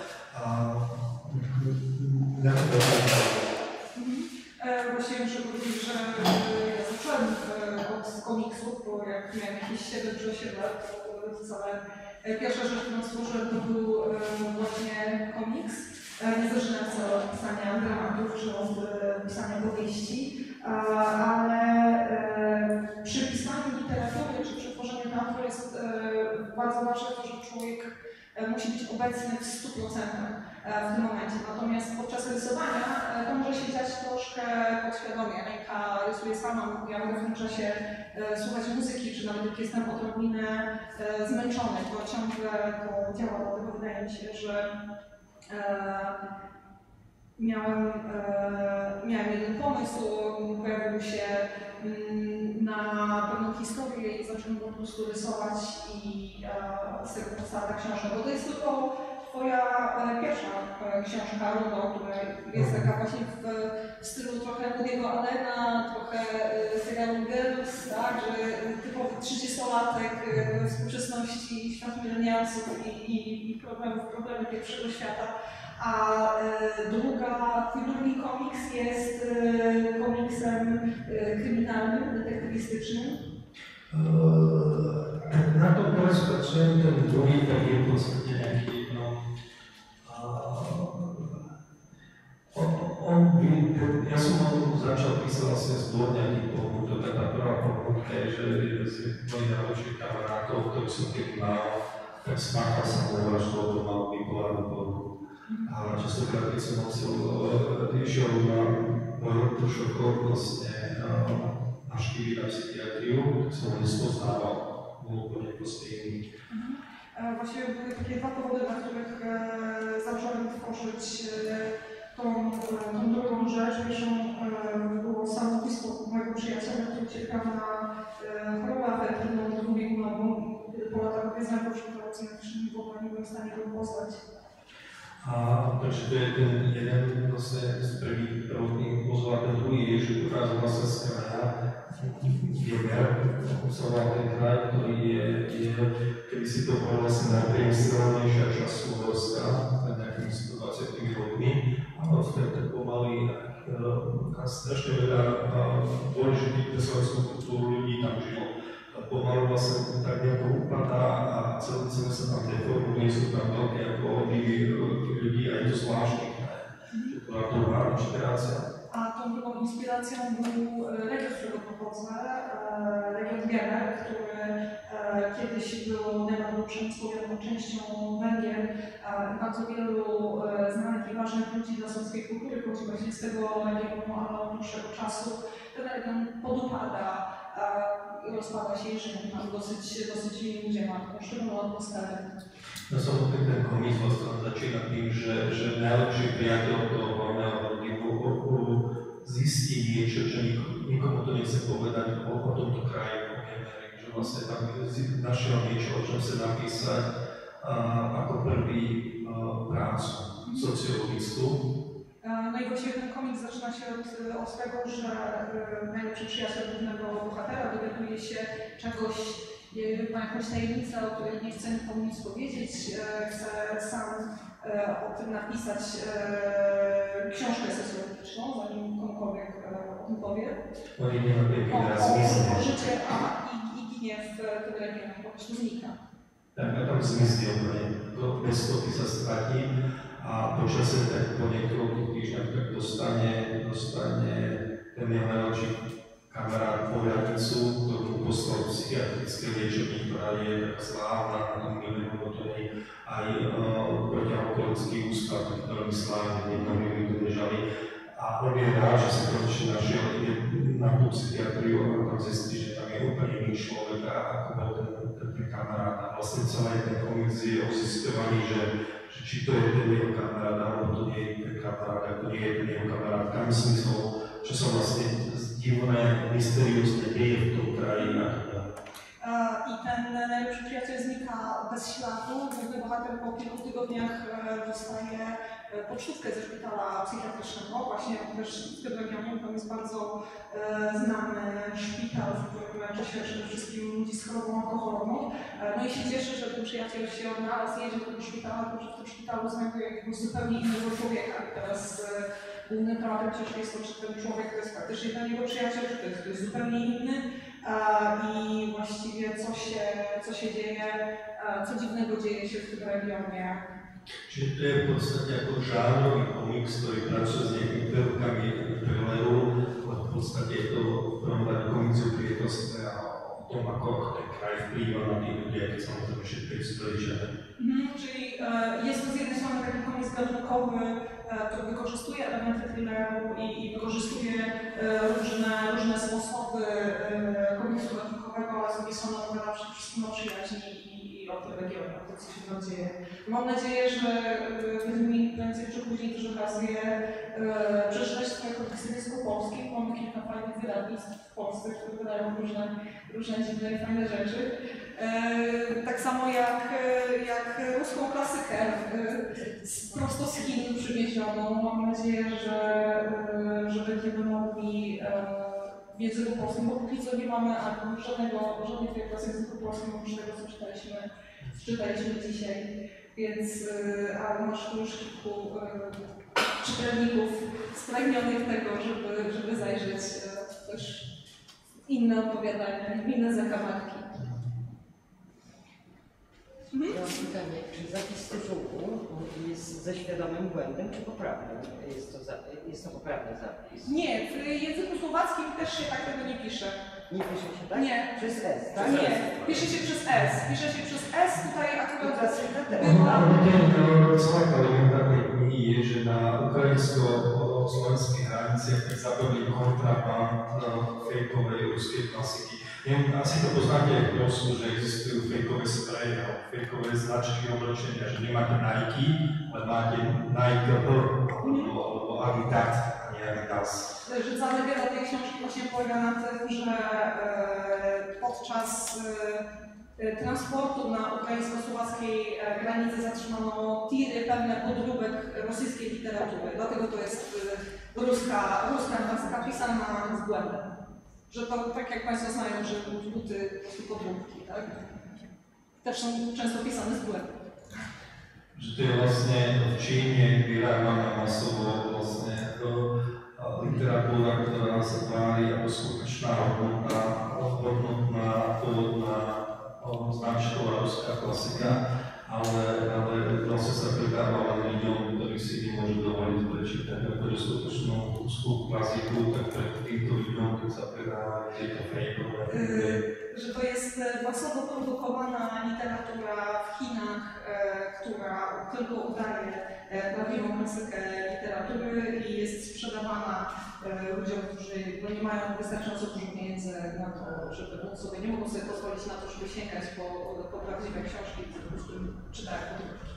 Właściwie muszę powiedzieć, że ja zacząłem od komiksów, bo jak miałem jakieś 7 czy 8 lat, to wcale pierwsza rzecz, którą stworzyłem, to był właśnie komiks. Nie zaczynałem od pisania dramatów czy od pisania powieści, ale przy pisaniu literatury czy przy tworzeniu teatru jest bardzo ważne to, że człowiek musi być obecny w 100% w tym momencie. Natomiast podczas rysowania to może się dziać troszkę podświadomie. Ręka rysuje sama, ja mogę w tym czasie słuchać muzyki, czy nawet jak jestem odrobinę zmęczony, to ciągle to działa, dlatego wydaje mi się, że miałem jeden pomysł, pojawił się na pewną historię i zacząłem po prostu rysować i z tego powstała ta książka, bo to jest tylko twoja pierwsza książka, Rudo, która jest taka właśnie w stylu trochę Woody'ego Allena, trochę serialu Girls, tak, że typowy 30-latek współczesności, świat milenialsów i problemy pierwszego świata. A twój drugi komiks jest komiksem kryminalnym, detektywistycznym. Na to teraz patrzyłem, ten drugi taki w podstawie jaki, ja som začal písať vlastne z dôvod nejakých pohľadov, to je tá prvá pohľadka, že z mojich najlepších kamarátov, ktorých som keď mal, tak spáchal som vraždu, to mal bipolárnu poruchu. A častokrát, keď som išiel na šokov vlastne navštíviť na psychiatriu, tak som ho nespoznával, bol úplne proste iný. Właściwie były takie dwa powody, dla których zacząłem tworzyć tą drugą rzecz. Pierwszą było samobójstwo mojego przyjaciela, który cierpiał na chorobę afektywną dwubiegunową. Kiedy po latach wyznał się operacyjnym, w ogóle nie byłem w stanie go poznać. Takže to je ten jeden vlastne z prvých prvotných pozvov a ten druhý je, že pochádza vlastne z kraja Viemer, obsahoval ten kraj, ktorý je keby si to bol vlastne najpriemyselnejšia časť Slovenska pred nejakými 120 rokmi, ale vtedy tak pomaly a strašne veľa dôležitých pre slovenskú kultúru ľudí tam žilo. Pomalu vlastne tak nejako upadá a celé sa tam deformuje, sú tam veľké ako odlivy ľudí a je to zvláštne, že to bola druhá inšpirácia. A tą drugą inspiracją był region, z którego pochodzę, region Wiener, który kiedyś był najbardziej przemysłową częścią Węgier. Bardzo wielu znanych i ważnych ludzi dla słowskiej kultury pochodzi właśnie z tego regionu, ale od dłuższego czasu ten region podupada i rozpada się i żyje tam dosyć ludzie ma taką szczególną atmosferę. No samotný ten komiks vlastne začína tým, že najlepší priateľ toho hlavného hrdinu zistí niečo, čo nikomu to nechce povedať o tomto kraji, že vlastne tam našiel niečo, o čom sa napísať ako prvý prácu sociologickú. No i właściwie ten komiks zaczyna się od tego, że najlepszy przyjaciel głównego bohatera dowiaduje się czegoś, ma jakąś tajemnicę, o której nie chce nikomu nic powiedzieć, chce sam o tym napisać książkę socjologiczną, zanim komukolwiek o tym powie. O życie i ginie w tym regionie, po prostu znika. Tak, a tam zmizne úplne, bez stopy sa stratí a počasie tak po niekoľkých týždňoch tak dostane ten jeho najlepší kamarát poradnicu, ktorú poslal psychiatrické liečební, ktorá je taká slávna na tom miliónu do nej aj protialkoholický ústav, taký veľmi slávny, niektorí mi to bežali. A on je rád, že sa konečne našiel, ide na tú psychiatriu a tam zistí, že tam je úplne iný človek, ako bol ten kamarát. A vlastne celý ten komiks je o zisťovaní, že či to je ten jeho kamarát, alebo to nie je ten kamarát, ako nie je ten jeho kamarát, kam smysl, čo sa vlastne divné, mysteriózne deje v tom kraji. I ten najlepszy przyjaciel znika bez śladu. Główny bohater po kilku tygodniach dostaje pocztówkę ze szpitala psychiatrycznego. Właśnie też w tym regionie tam jest bardzo znany szpital, w którym leczy się przede wszystkim ludzi z chorobą alkoholową. No i się cieszy, że ten przyjaciel się odnalazł, jedzie do tego szpitala, tylko że w tym szpitalu znajduje jakiegoś zupełnie innego człowieka. I teraz głównym tematem książki jest to, czy ten człowiek to jest faktycznie dla niego przyjaciel, czy to jest ktoś zupełnie inny. I właściwie co się dzieje, co dziwnego dzieje się w tym regionie. Čiže to je v podstate ako žánrový komiks, ktorý pracuje s nejakými prvkami thrilleru, ale v podstate je to v prvom rade komiks o priateľstve a o tom, ako ten kraj vplýva na tých ľudí, keď samozrejme všetko je strojčené. Czyli jest to z jednej strony taki komiks gatunkowy, który wykorzystuje elementy thrilleru i wykorzystuje różne sposoby komiksu gatunkowego, ale z drugiej strony opowiada przede wszystkim o przyjaźni i o tym regionie, o tym, co się tam dzieje. Mam nadzieję, że prędzej czy później też okazję przeczytać swoje komiksy w języku polskim. Mamy kilka fajnych wydawnictw w Polsce, które wydają różne dziwne i fajne rzeczy. Tak samo jak ruską klasykę, prosto z Chin przywiezioną. Mam nadzieję, że będziemy mogli w języku polskim, bo póki co nie mamy żadnej tej klasy w języku polskim, oprócz tego, co czytaliśmy dzisiaj. Więc ale masz już kilku czytelników spragnionych tego, żeby zajrzeć też w inne opowiadania, w inne zakamarki. Ja mam pytanie, czy zapis tytułu jest ze świadomym błędem, czy poprawnym? Jest to poprawny zapis? Nie, w języku słowackim też się tak tego nie pisze. Nie pisze się tak? Nie. Przez S, tak? Nie, pisze się przez S. Pisze się przez S, tutaj akurat Klasyka też. Cała elementarnej linii je, że na ukraińsko-słowenskiej granicy tak zapewne kontraband fejkowej ruskiej klasyki. Wiem, asi to poznáte v Polsku, že existujú fejkové spreje, fejkové značky oblečenia, že nemáte Nike, ale máte Nike alebo Adidas, a nie Adidas. Że zalegenda tej książki właśnie polega na tym, że podczas transportu na ukraińsko-słowackiej granicy zatrzymano tiry pełne podróbek rosyjskiej literatury. Dlatego to jest ruska klasyka pisana z błędem. Że to tak jak Państwo znają, że buty po prostu podróbki, tak? Też są często pisane z błędem. Že to je vlastne v Číne vyrábaná masovo vlastne literatúra, ktorá sa tvári ako skutočná hodnotná, pôvodná značková ruská klasika, ale vlastne sa predávala ľuďom, ktorí si nemôžu dovoliť prečítať takúto skutočnú ruskú klasiku, tak pre týmto ľuďom, keď sa predávajú tieto fejkové. Że to jest masowo produkowana literatura w Chinach, która tylko udaje prawdziwą klasykę literatury i jest sprzedawana ludziom, którzy nie mają wystarczająco dużo pieniędzy na to, żeby móc sobie, nie mogą sobie pozwolić na to, żeby sięgać po prawdziwe książki, w którym czytają podróbki.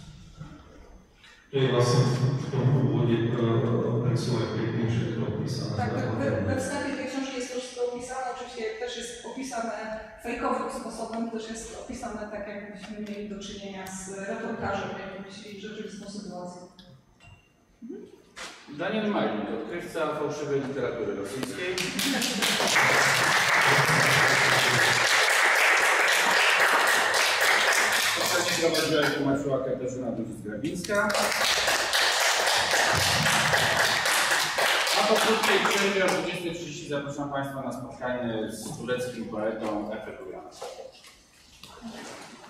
To je vlastne v tom úvode ten svoj pekný všetko opísané. Tak, we wstępie tej książki jest to wszystko opisane, oczywiście też jest opisane fejkowym sposobem, też jest opisane tak, jakbyśmy mieli do czynienia z reportażem, jakimś rzeczywistą sytuacją. Daniel Majnik, odkrywca fałszywej literatury rosyjskiej. Postać prowadziła i tłumaczyła Katarzyna Dudzic-Grabińska. A po krótkiej przerwie o 20:30 zapraszam Państwa na spotkanie z tureckim poetą Efe Kujanem.